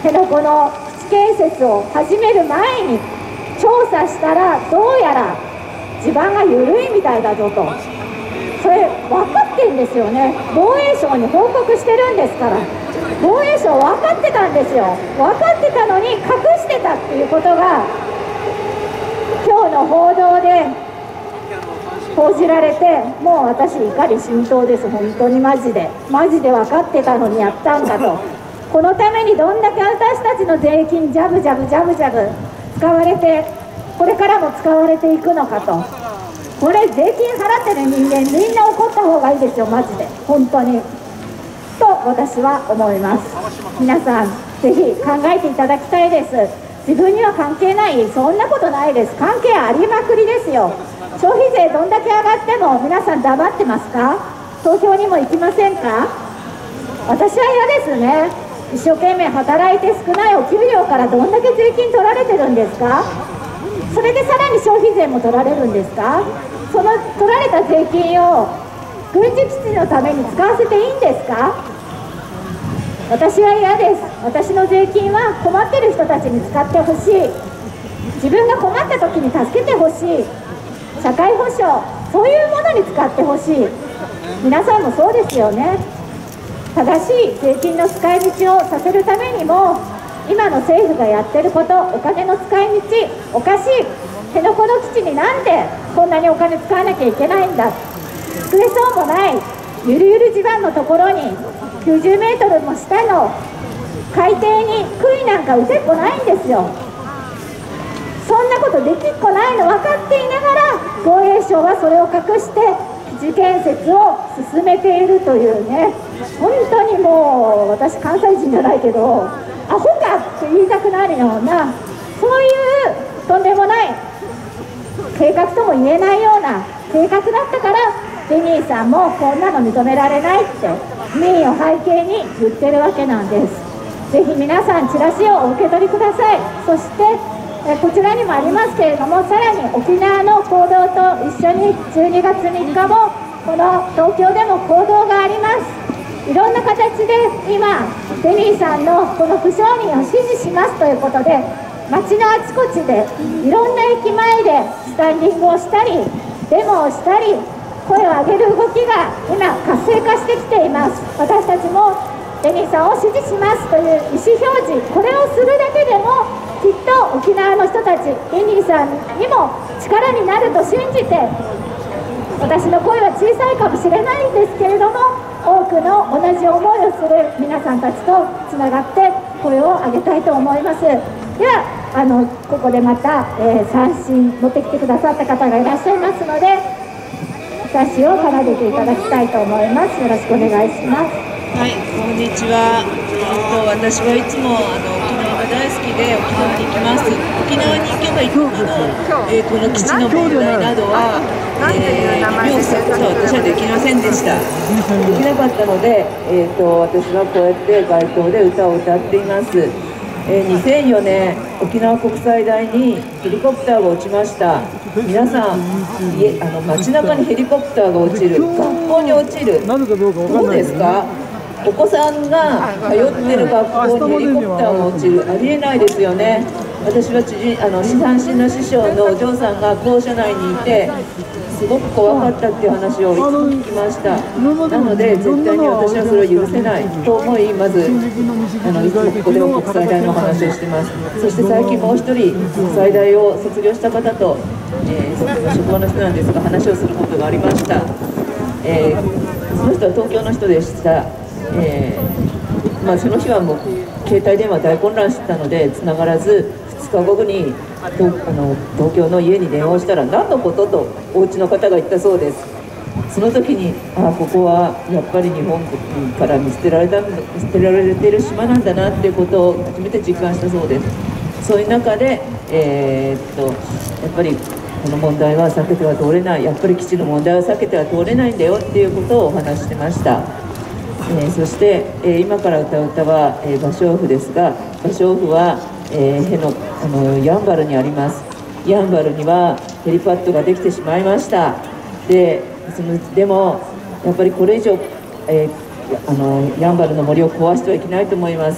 辺野古の基地建設を始める前に調査したら、どうやら地盤が緩いみたいだぞと、それ分かってんですよね。防衛省に報告してるんですから。防衛省分かってたんですよ。分かってたのに隠してたっていうことが今日の報道で報じられて、もう私怒り心頭です。本当にマジでマジで分かってたのにやったんだと。このためにどんだけ私たちの税金ジャブジャブジャブジャブ使われて、これからも使われていくのかと。これ税金払ってる人間みんな怒った方がいいですよ、マジで本当にと私は思います。皆さんぜひ考えていただきたいです。自分には関係ない、そんなことないです。関係ありまくりですよ。消費税どんだけ上がっても皆さん黙ってますか？投票にも行きませんか？私は嫌ですね。一生懸命働いて少ないお給料からどんだけ税金取られてるんですか？それでさらに消費税も取られるんですか？その取られた税金を軍事基地のために使わせていいんですか？私は嫌です。私の税金は困ってる人たちに使ってほしい。自分が困った時に助けてほしい。社会保障、そういうものに使ってほしい。皆さんもそうですよね。正しい税金の使い道をさせるためにも、今の政府がやってること、お金の使い道おかしい。辺野古の基地になんでこんなにお金使わなきゃいけないんだ。作れそうもないゆるゆる地盤のところにきゅうじゅうメートルも下の海底に杭なんか打てっこないんですよ。そんなことできっこないの分かっていながら、防衛省はそれを隠して基地建設を進めているというね、本当にもう私関西人じゃないけどアホかって言いたくなるような、そういうとんでもない計画とも言えないような計画だったから、デニーさんもこんなの認められないって民意を背景に言ってるわけなんです。ぜひ皆さんチラシをお受け取りください。そしてえこちらにもありますけれども、さらに沖縄の行動と一緒にじゅうにがつみっかもこの東京でも行動があります。いろんな形で今デニーさんのこの不承認を支持しますということで、街のあちこちでいろんな駅前でスタンディングをしたりデモをしたり声を上げる動きが今活性化してきています。私たちもデニーさんを支持しますという意思表示、これをするだけでもきっと沖縄の人たち、デニーさんにも力になると信じて、私の声は小さいかもしれないんですけれども、多くの同じ思いをする皆さんたちとつながって声を上げたいと思います。ではあのここでまた、えー、三振持ってきてくださった方がいらっしゃいますので、三振を奏でていただきたいと思います。よろしくお願いします。 はい、こんにちは。えっと私はいつもあの沖縄が大好きで沖縄に行きます。沖縄に行けば行くほど、えー、この基地の問題などは、えー、耳を塞ぐことは私はできませんでした。できなかったので、えー、と私はこうやって街頭で歌を歌っています。えー、にせんよねん沖縄国際大にヘリコプターが落ちました。皆さん、家あの街中にヘリコプターが落ちる、学校に落ちる、どうですか？お子さんが通ってる学校にヘリコプターが落ちる、ありえないですよね。私は知人あの三振の師匠のお嬢さんが校舎内にいて、すごく怖かったっていう話をいつも聞きました。なので絶対に私はそれを許せないと思い、まずあのいつもここでは国際大の話をしてます。そして最近もう一人国際大を卒業した方と、えー、職場の人なんですが話をすることがありました。えー、その人は東京の人でした。えーまあ、その日はもう携帯電話大混乱してたので繋がらず、ふつかごにとあの東京の家に電話をしたら何のこととお家の方が言ったそうです。その時に、ああここはやっぱり日本から見捨てられた見捨てられている島なんだなっていうことを初めて実感したそうです。そういう中で、えー、っとやっぱりこの問題は避けては通れない、やっぱり基地の問題は避けては通れないんだよっていうことをお話してました。えー、そして、えー、今から歌う歌は、えー、芭蕉布ですが、芭蕉布は、えー、辺のあのやんばるにあります。やんばるにはヘリパッドができてしまいました。で、そのでもやっぱりこれ以上、えー、あのやんばるの森を壊してはいけないと思います。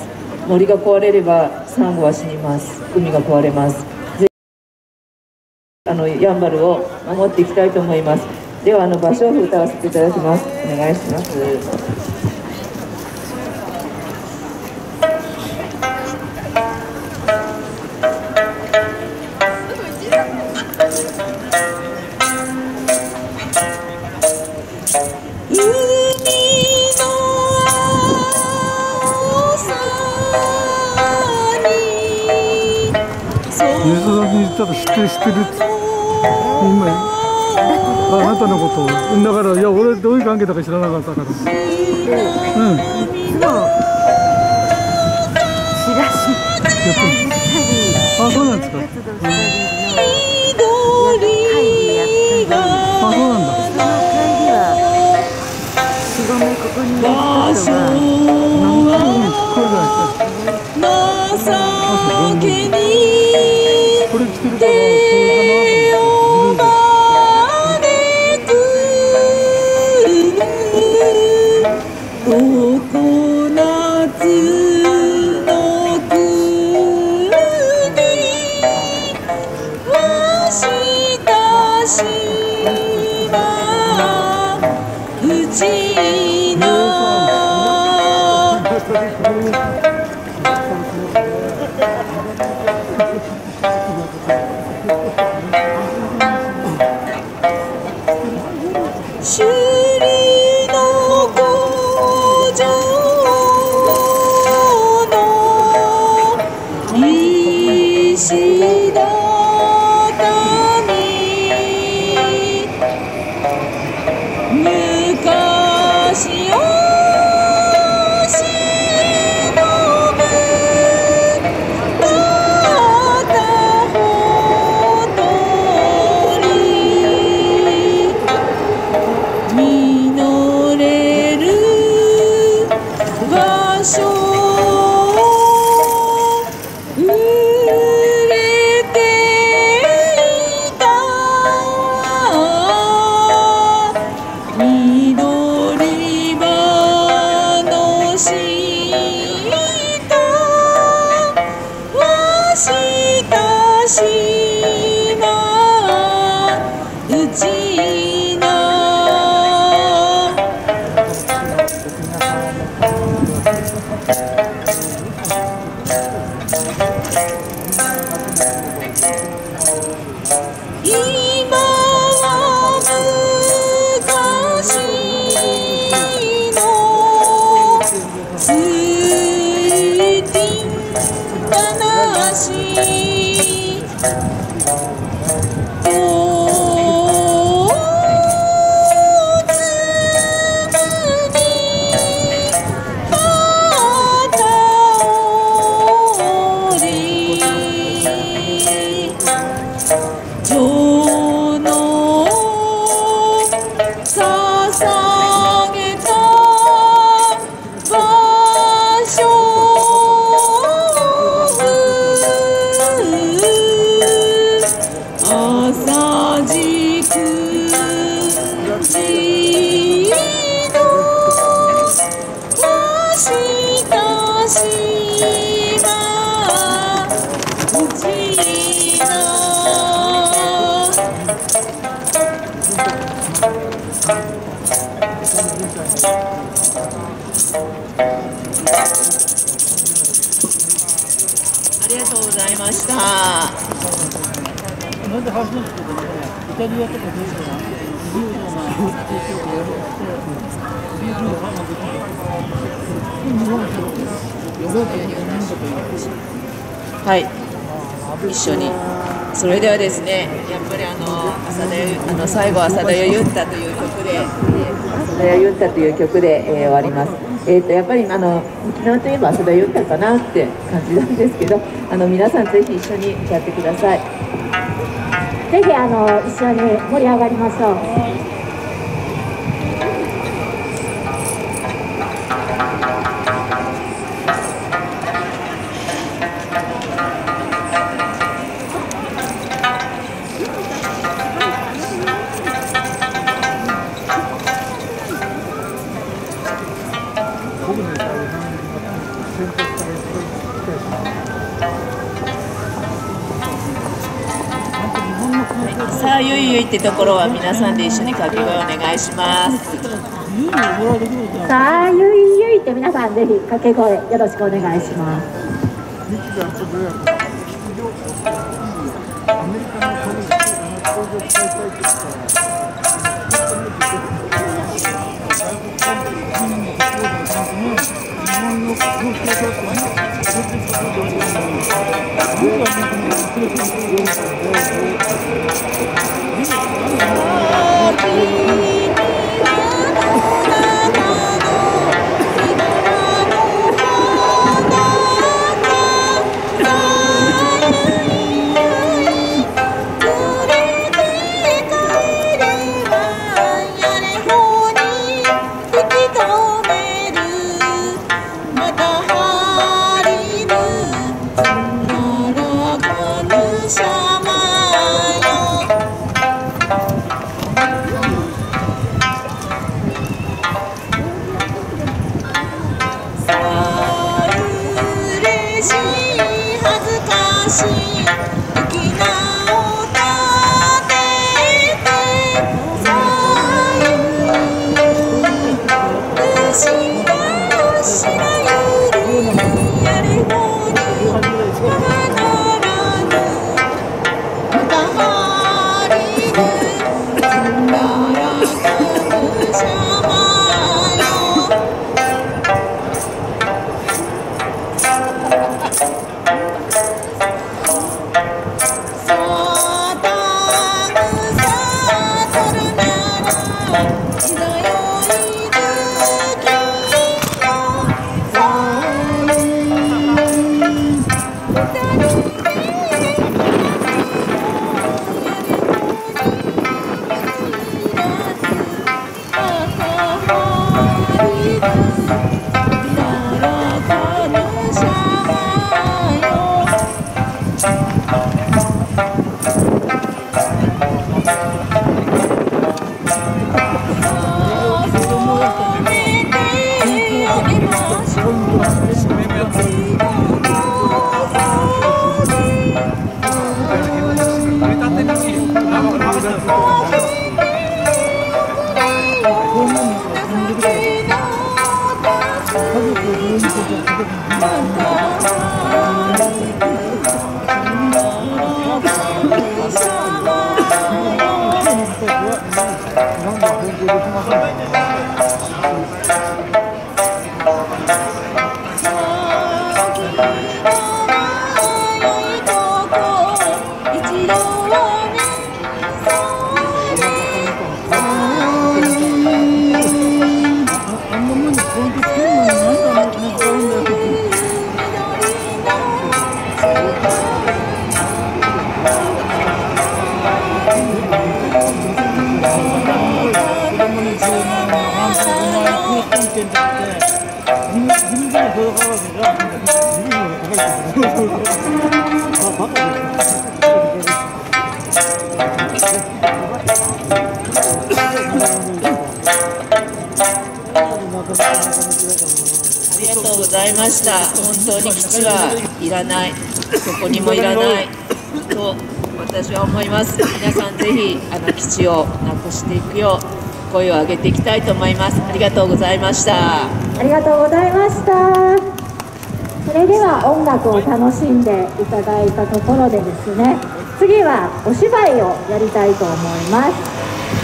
森が壊れればサンゴは死にます。海が壊れます。ぜひあのやんばるを守っていきたいと思います。ではあの芭蕉布歌わせていただきます。お願いします。 ユーザーに言ったら知ってる知ってるって今あなたのことをだからいや俺どういう関係だか知らなかったからうんいつもチラシやってるあそうなんですか活動したり会議やったりあそうなんだその帰りはよん、ごめいここにいる人はうんこれだ情けにこれ着てるからそうかなと思って常夏の国わした島うちの首里の工場の石畳昔をしのぶ高ほとり実れる場所売れていた緑場の下わした島うちな今は昔のスイーティン話とつむにまたおり情の捧げた場所朝じくじのわした島うちなありがとうございました。 なんで話のことでねイタリアとかドイツとか自由な提供をやろうとして自由な判断できる日本とヨーロッパの国民だと言ってはい、一緒に。それではですね、やっぱりあの浅田ゆあの最後は浅田ゆゆったという曲で、浅田ゆゆったという曲で、えー、終わります。えっ、ー、とやっぱりあの沖縄といえば浅田ゆったかなって感じなんですけど、あの皆さんぜひ一緒にやってください。 ぜひあの一緒に盛り上がりましょう。 僕の場合は先発からあゆいゆいってところは皆さんで一緒に掛け声お願いします。 さあゆいゆいって皆さんぜひ掛け声よろしくお願いします。 ありがとうございました。本当に基地はいらない、どこにもいらないと私は思います。皆さんぜひあの基地をなくしていくよう声を上げていきたいと思います。ありがとうございました。 ありがとうございました。それでは音楽を楽しんでいただいたところでですね、次はお芝居をやりたいと思います。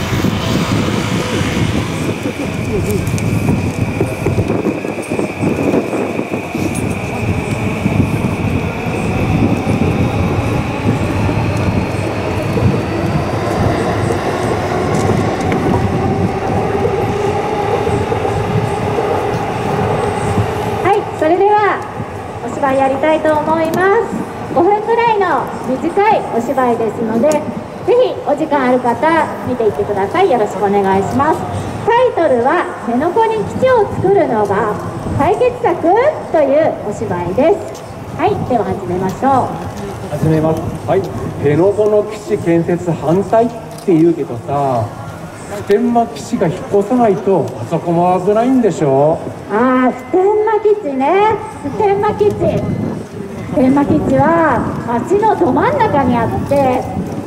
やりたいと思います。ごふんくらいの短いお芝居ですので、ぜひお時間ある方見ていってください。よろしくお願いします。タイトルは辺野古に基地を作るのが解決策というお芝居です。はい、では始めましょう。 始めます。はい、辺野古の基地建設反対って言うけどさ、普天間基地が引っ越さないとあそこも危ないんでしょ。 ああ、普天間基地ね。普天間基地普天間基地は町のど真ん中にあって、本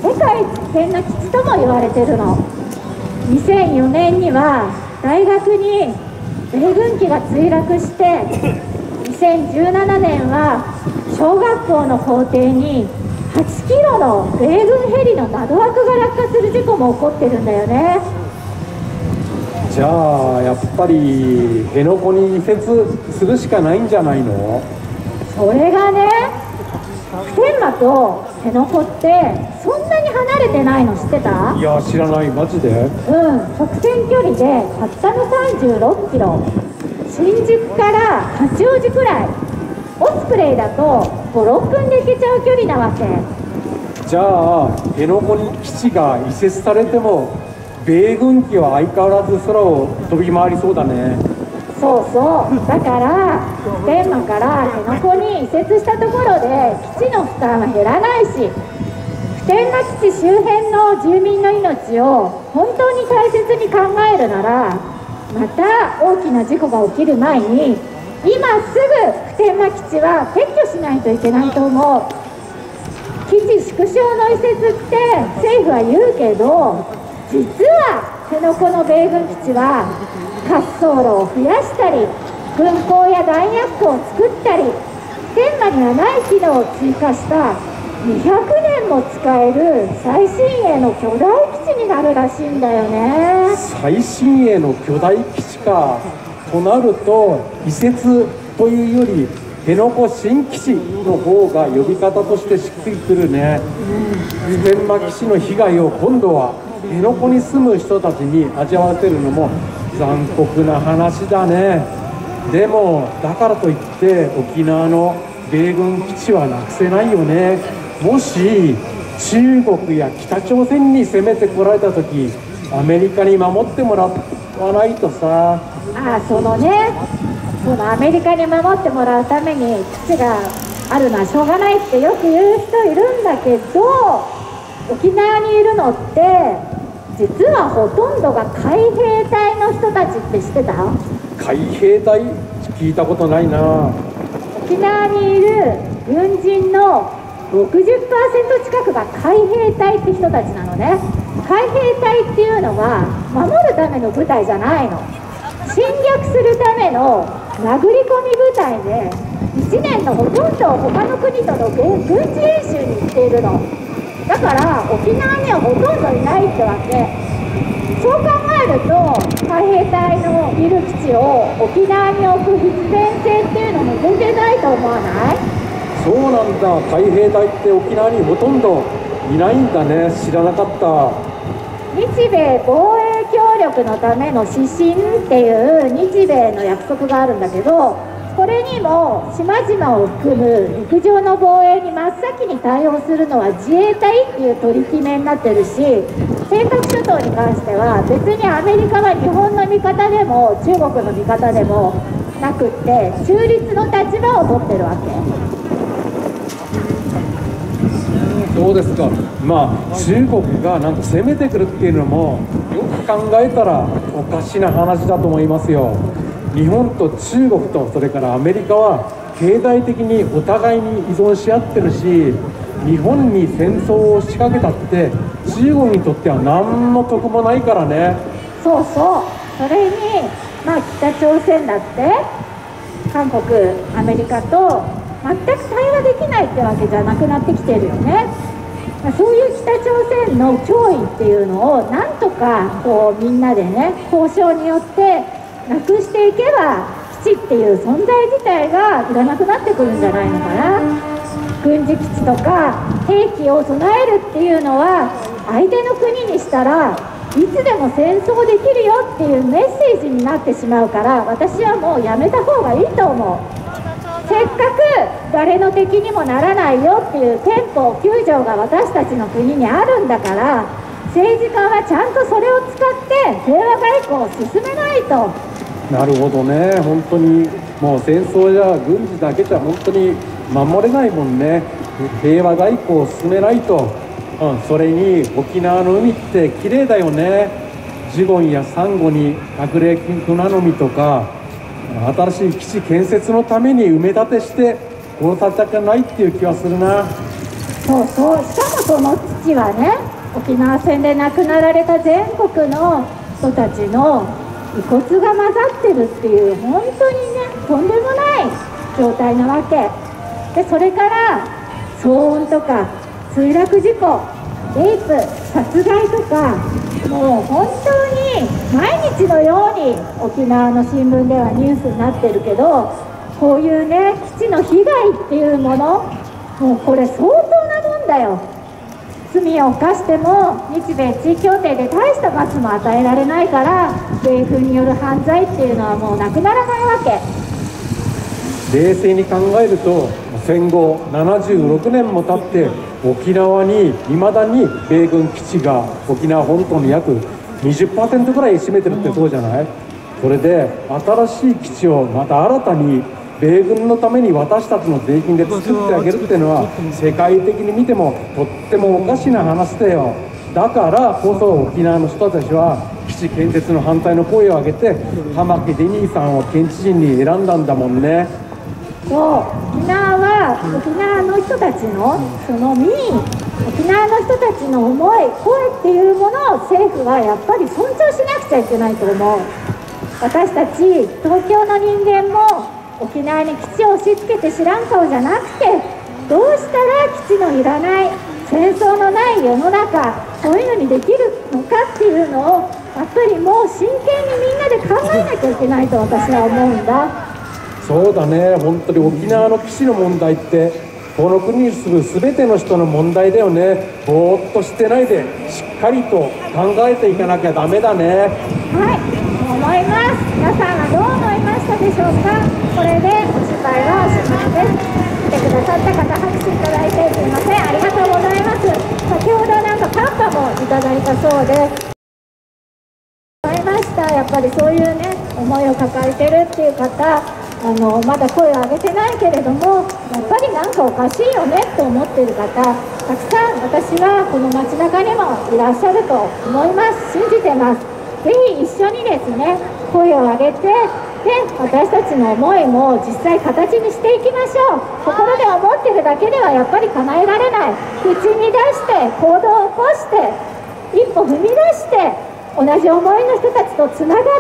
世界一危険な基地とも言われてるの。にせんよねんには大学に米軍機が墜落して、にせんじゅうななねんは小学校の校庭にはちキロの米軍ヘリの窓枠が落下する事故も起こってるんだよね。 じゃあやっぱり辺野古に移設するしかないんじゃないの？ それがね、普天間と辺野古ってそんなに離れてないの知ってた？ いや知らない。マジで？ うん、直線距離でたったのさんじゅうろっキロ。新宿から八王子くらい。オスプレイだとご、ろっぷんで行けちゃう距離なわけ。 じゃあ辺野古に基地が移設されても米軍機は相変わらず空を飛び回りそうだね。 そうそう、だから普天間から辺野古に移設したところで基地の負担は減らないし、普天間基地周辺の住民の命を本当に大切に考えるなら、また大きな事故が起きる前に今すぐ普天間基地は撤去しないといけないと思う。基地縮小の移設って政府は言うけど、実は辺野古の米軍基地は滑走路を増やしたり、軍港や弾薬庫を作ったり、普天間にはない機能を追加したにひゃくねんも使える最新鋭の巨大基地になるらしいんだよね。 最新鋭の巨大基地か。となると移設というより辺野古新基地の方が呼び方としてしっくりくるね。普天間基地の被害を今度は辺野古に住む人たちに味わわせるのも残酷な話だね。でもだからといって沖縄の米軍基地はなくせないよね。もし中国や北朝鮮に攻めてこられた時、アメリカに守ってもらわないとさ。 ああ、そのね、そのアメリカに守ってもらうために基地があるのはしょうがないってよく言う人いるんだけど、沖縄にいるのって実はほとんどが海兵隊の人たちって知ってた？ 海兵隊聞いたことないな。 沖縄にいる軍人の ろくじゅっパーセント 近くが海兵隊って人たちなのね。海兵隊っていうのは守るための部隊じゃないの。侵略するための殴り込み部隊で、いちねんのほとんどを他の国との軍事演習に行っているの。だから沖縄にはほとんどいないってわけ。そう考えると海兵隊のいる基地を沖縄に置く必然性っていうのも全然ないと思わない？ そうなんだ。海兵隊って沖縄にほとんどいないんだね。知らなかった。 日米防衛協力のための指針っていう日米の約束があるんだけど、これにも島々を含む陸上の防衛に真っ先に対応するのは自衛隊っていう取り決めになってるし、尖閣諸島に関しては別にアメリカは日本の味方でも中国の味方でもなくって中立の立場を取ってるわけ。 そうですか。まあ中国がなんか攻めてくるっていうのもよく考えたらおかしな話だと思いますよ。日本と中国とそれからアメリカは経済的にお互いに依存し合ってるし、日本に戦争を仕掛けたって中国にとっては何の得もないからね。 そうそう、それにまあ北朝鮮だって韓国アメリカと全く対話できないってわけじゃなくなってきてるよね。そういう北朝鮮の脅威っていうのをなんとかこうみんなでね交渉によってなくしていけば、基地っていう存在自体がいらなくなってくるんじゃないのかな。軍事基地とか兵器を備えるっていうのは相手の国にしたらいつでも戦争できるよっていうメッセージになってしまうから、私はもうやめた方がいいと思う。せっかく誰の敵にもならないよっていう憲法きゅう条が私たちの国にあるんだから、政治家はちゃんとそれを使って平和外交を進めないと。 なるほどね。本当にもう戦争や軍事だけじゃ本当に守れないもんね。平和外交を進めないと。うん、それに沖縄の海って綺麗だよね。ジュゴンやサンゴに隠れ船飲みとか、新しい基地建設のために埋め立てして殺されたくないっていう気はするな。 そうそう、しかもその父はね、沖縄戦で亡くなられた全国の人たちの遺骨が混ざってるっていう、本当にね、とんでもない状態なわけで、それから騒音とか墜落事故、レイプ、殺害とか、もう本当に毎日のように沖縄の新聞ではニュースになってるけど、こういうね、基地の被害っていうもの、もうこれ相当なもんだよ。罪を犯しても日米地位協定で大した罰も与えられないから、米軍による犯罪っていうのはもうなくならないわけ。 冷静に考えると、戦後ななじゅうろくねんも経って沖縄にいまだに米軍基地が沖縄本島の約 にじゅっパーセント ぐらい占めてるってそうじゃない。それで新しい基地をまた新たに米軍のために私たちの税金で作ってあげるっていうのは、世界的に見てもとってもおかしな話だよ。だからこそ沖縄の人たちは基地建設の反対の声を上げて、玉城デニーさんを県知事に選んだんだもんね。 そう、沖縄は沖縄の人たちのその民意、沖縄の人たちの思い、声っていうものを政府はやっぱり尊重しなくちゃいけないと思う。私たち東京の人間も沖縄に基地を押し付けて知らん顔じゃなくて、どうしたら基地のいらない戦争のない世の中、そういうのにできるのかっていうのをやっぱりもう真剣にみんなで考えなきゃいけないと私は思うんだ。 そうだね、本当に沖縄の基地の問題ってこの国に住む全ての人の問題だよね。ぼーっとしてないでしっかりと考えていかなきゃダメだね。 はい、思います。皆さんはどう思いましたでしょうか。これでお芝居はおしまいです。来てくださった方、拍手いただいてすいません、ありがとうございます。先ほどなんかパンパもいただいたそうでございました。やっぱりそういうね、思いを抱えてるっていう方、あのまだ声を上げてないけれども、やっぱりなんかおかしいよねと思っている方、たくさん私はこの街中にもいらっしゃると思います。信じてます。ぜひ一緒にですね、声を上げて、で私たちの思いも実際形にしていきましょう。心で思ってるだけではやっぱり叶えられない。口に出して行動を起こして、一歩踏み出して、同じ思いの人たちとつながって、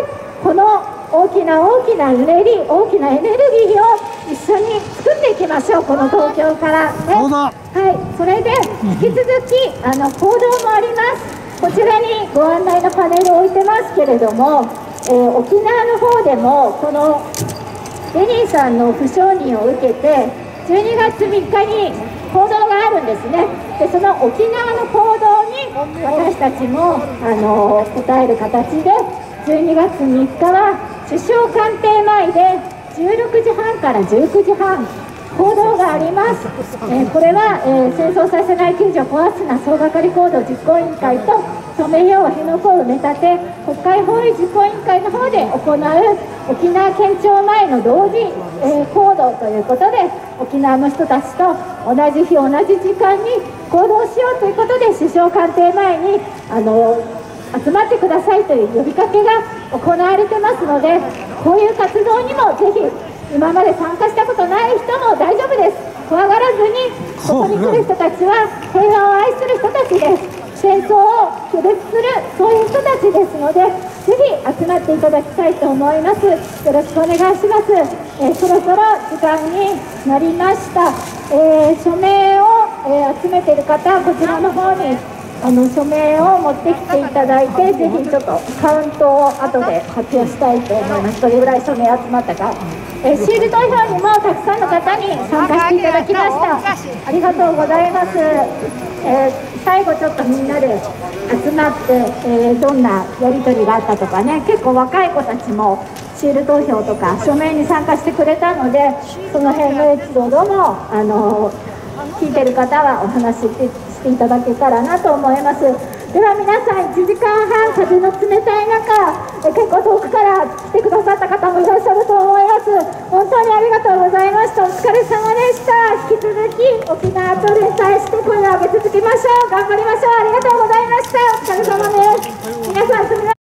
この大きな大きなうねり、大きなエネルギーを一緒に作っていきましょう。この東京からね。はい、それで引き続きあの行動もあります。こちらにご案内のパネルを置いてますけれども、えー、沖縄の方でもこのデニーさんの不承認を受けてじゅうにがつみっかに行動があるんですね。でその沖縄の行動に私たちもあの応える形でじゅうにがつみっかは首相官邸前でじゅうろくじはんからじゅうくじはん行動があります。えー、これは、えー、戦争させない救助壊すな総がかり行動実行委員会とソメイヨ辺野古埋め立て国会法律実行委員会の方で行う沖縄県庁前の同時、えー、行動ということで、沖縄の人たちと同じ日同じ時間に行動しようということで首相官邸前にあの集まってくださいという呼びかけが行われてますので、こういう活動にもぜひ今まで参加したことない人も大丈夫です。怖がらずにここに来る人たちは平和を愛する人たちです。戦争を拒絶するそういう人たちですので、ぜひ集まっていただきたいと思います。よろしくお願いします。えー、そろそろ時間になりました。えー、署名を、えー、集めている方、こちらの方にあの署名を持ってきていただいて、ぜひちょっとカウントを後で発表したいと思います。どれぐらい署名集まったか。えー、シール投票にもたくさんの方に参加していただきました。ありがとうございます。えー、最後ちょっとみんなで集まって、えー、どんなやり取りがあったとかね、結構若い子たちもシール投票とか署名に参加してくれたので、その辺のエピソードもあの聞いてる方はお話ししてしていただけたらなと思います。では皆さんいちじかんはん風の冷たい中、え結構遠くから来てくださった方もいらっしゃると思います。本当にありがとうございました。お疲れ様でした。引き続き沖縄と連帯して声を上げ続けましょう。頑張りましょう。ありがとうございました。お疲れ様です。皆さんすみません。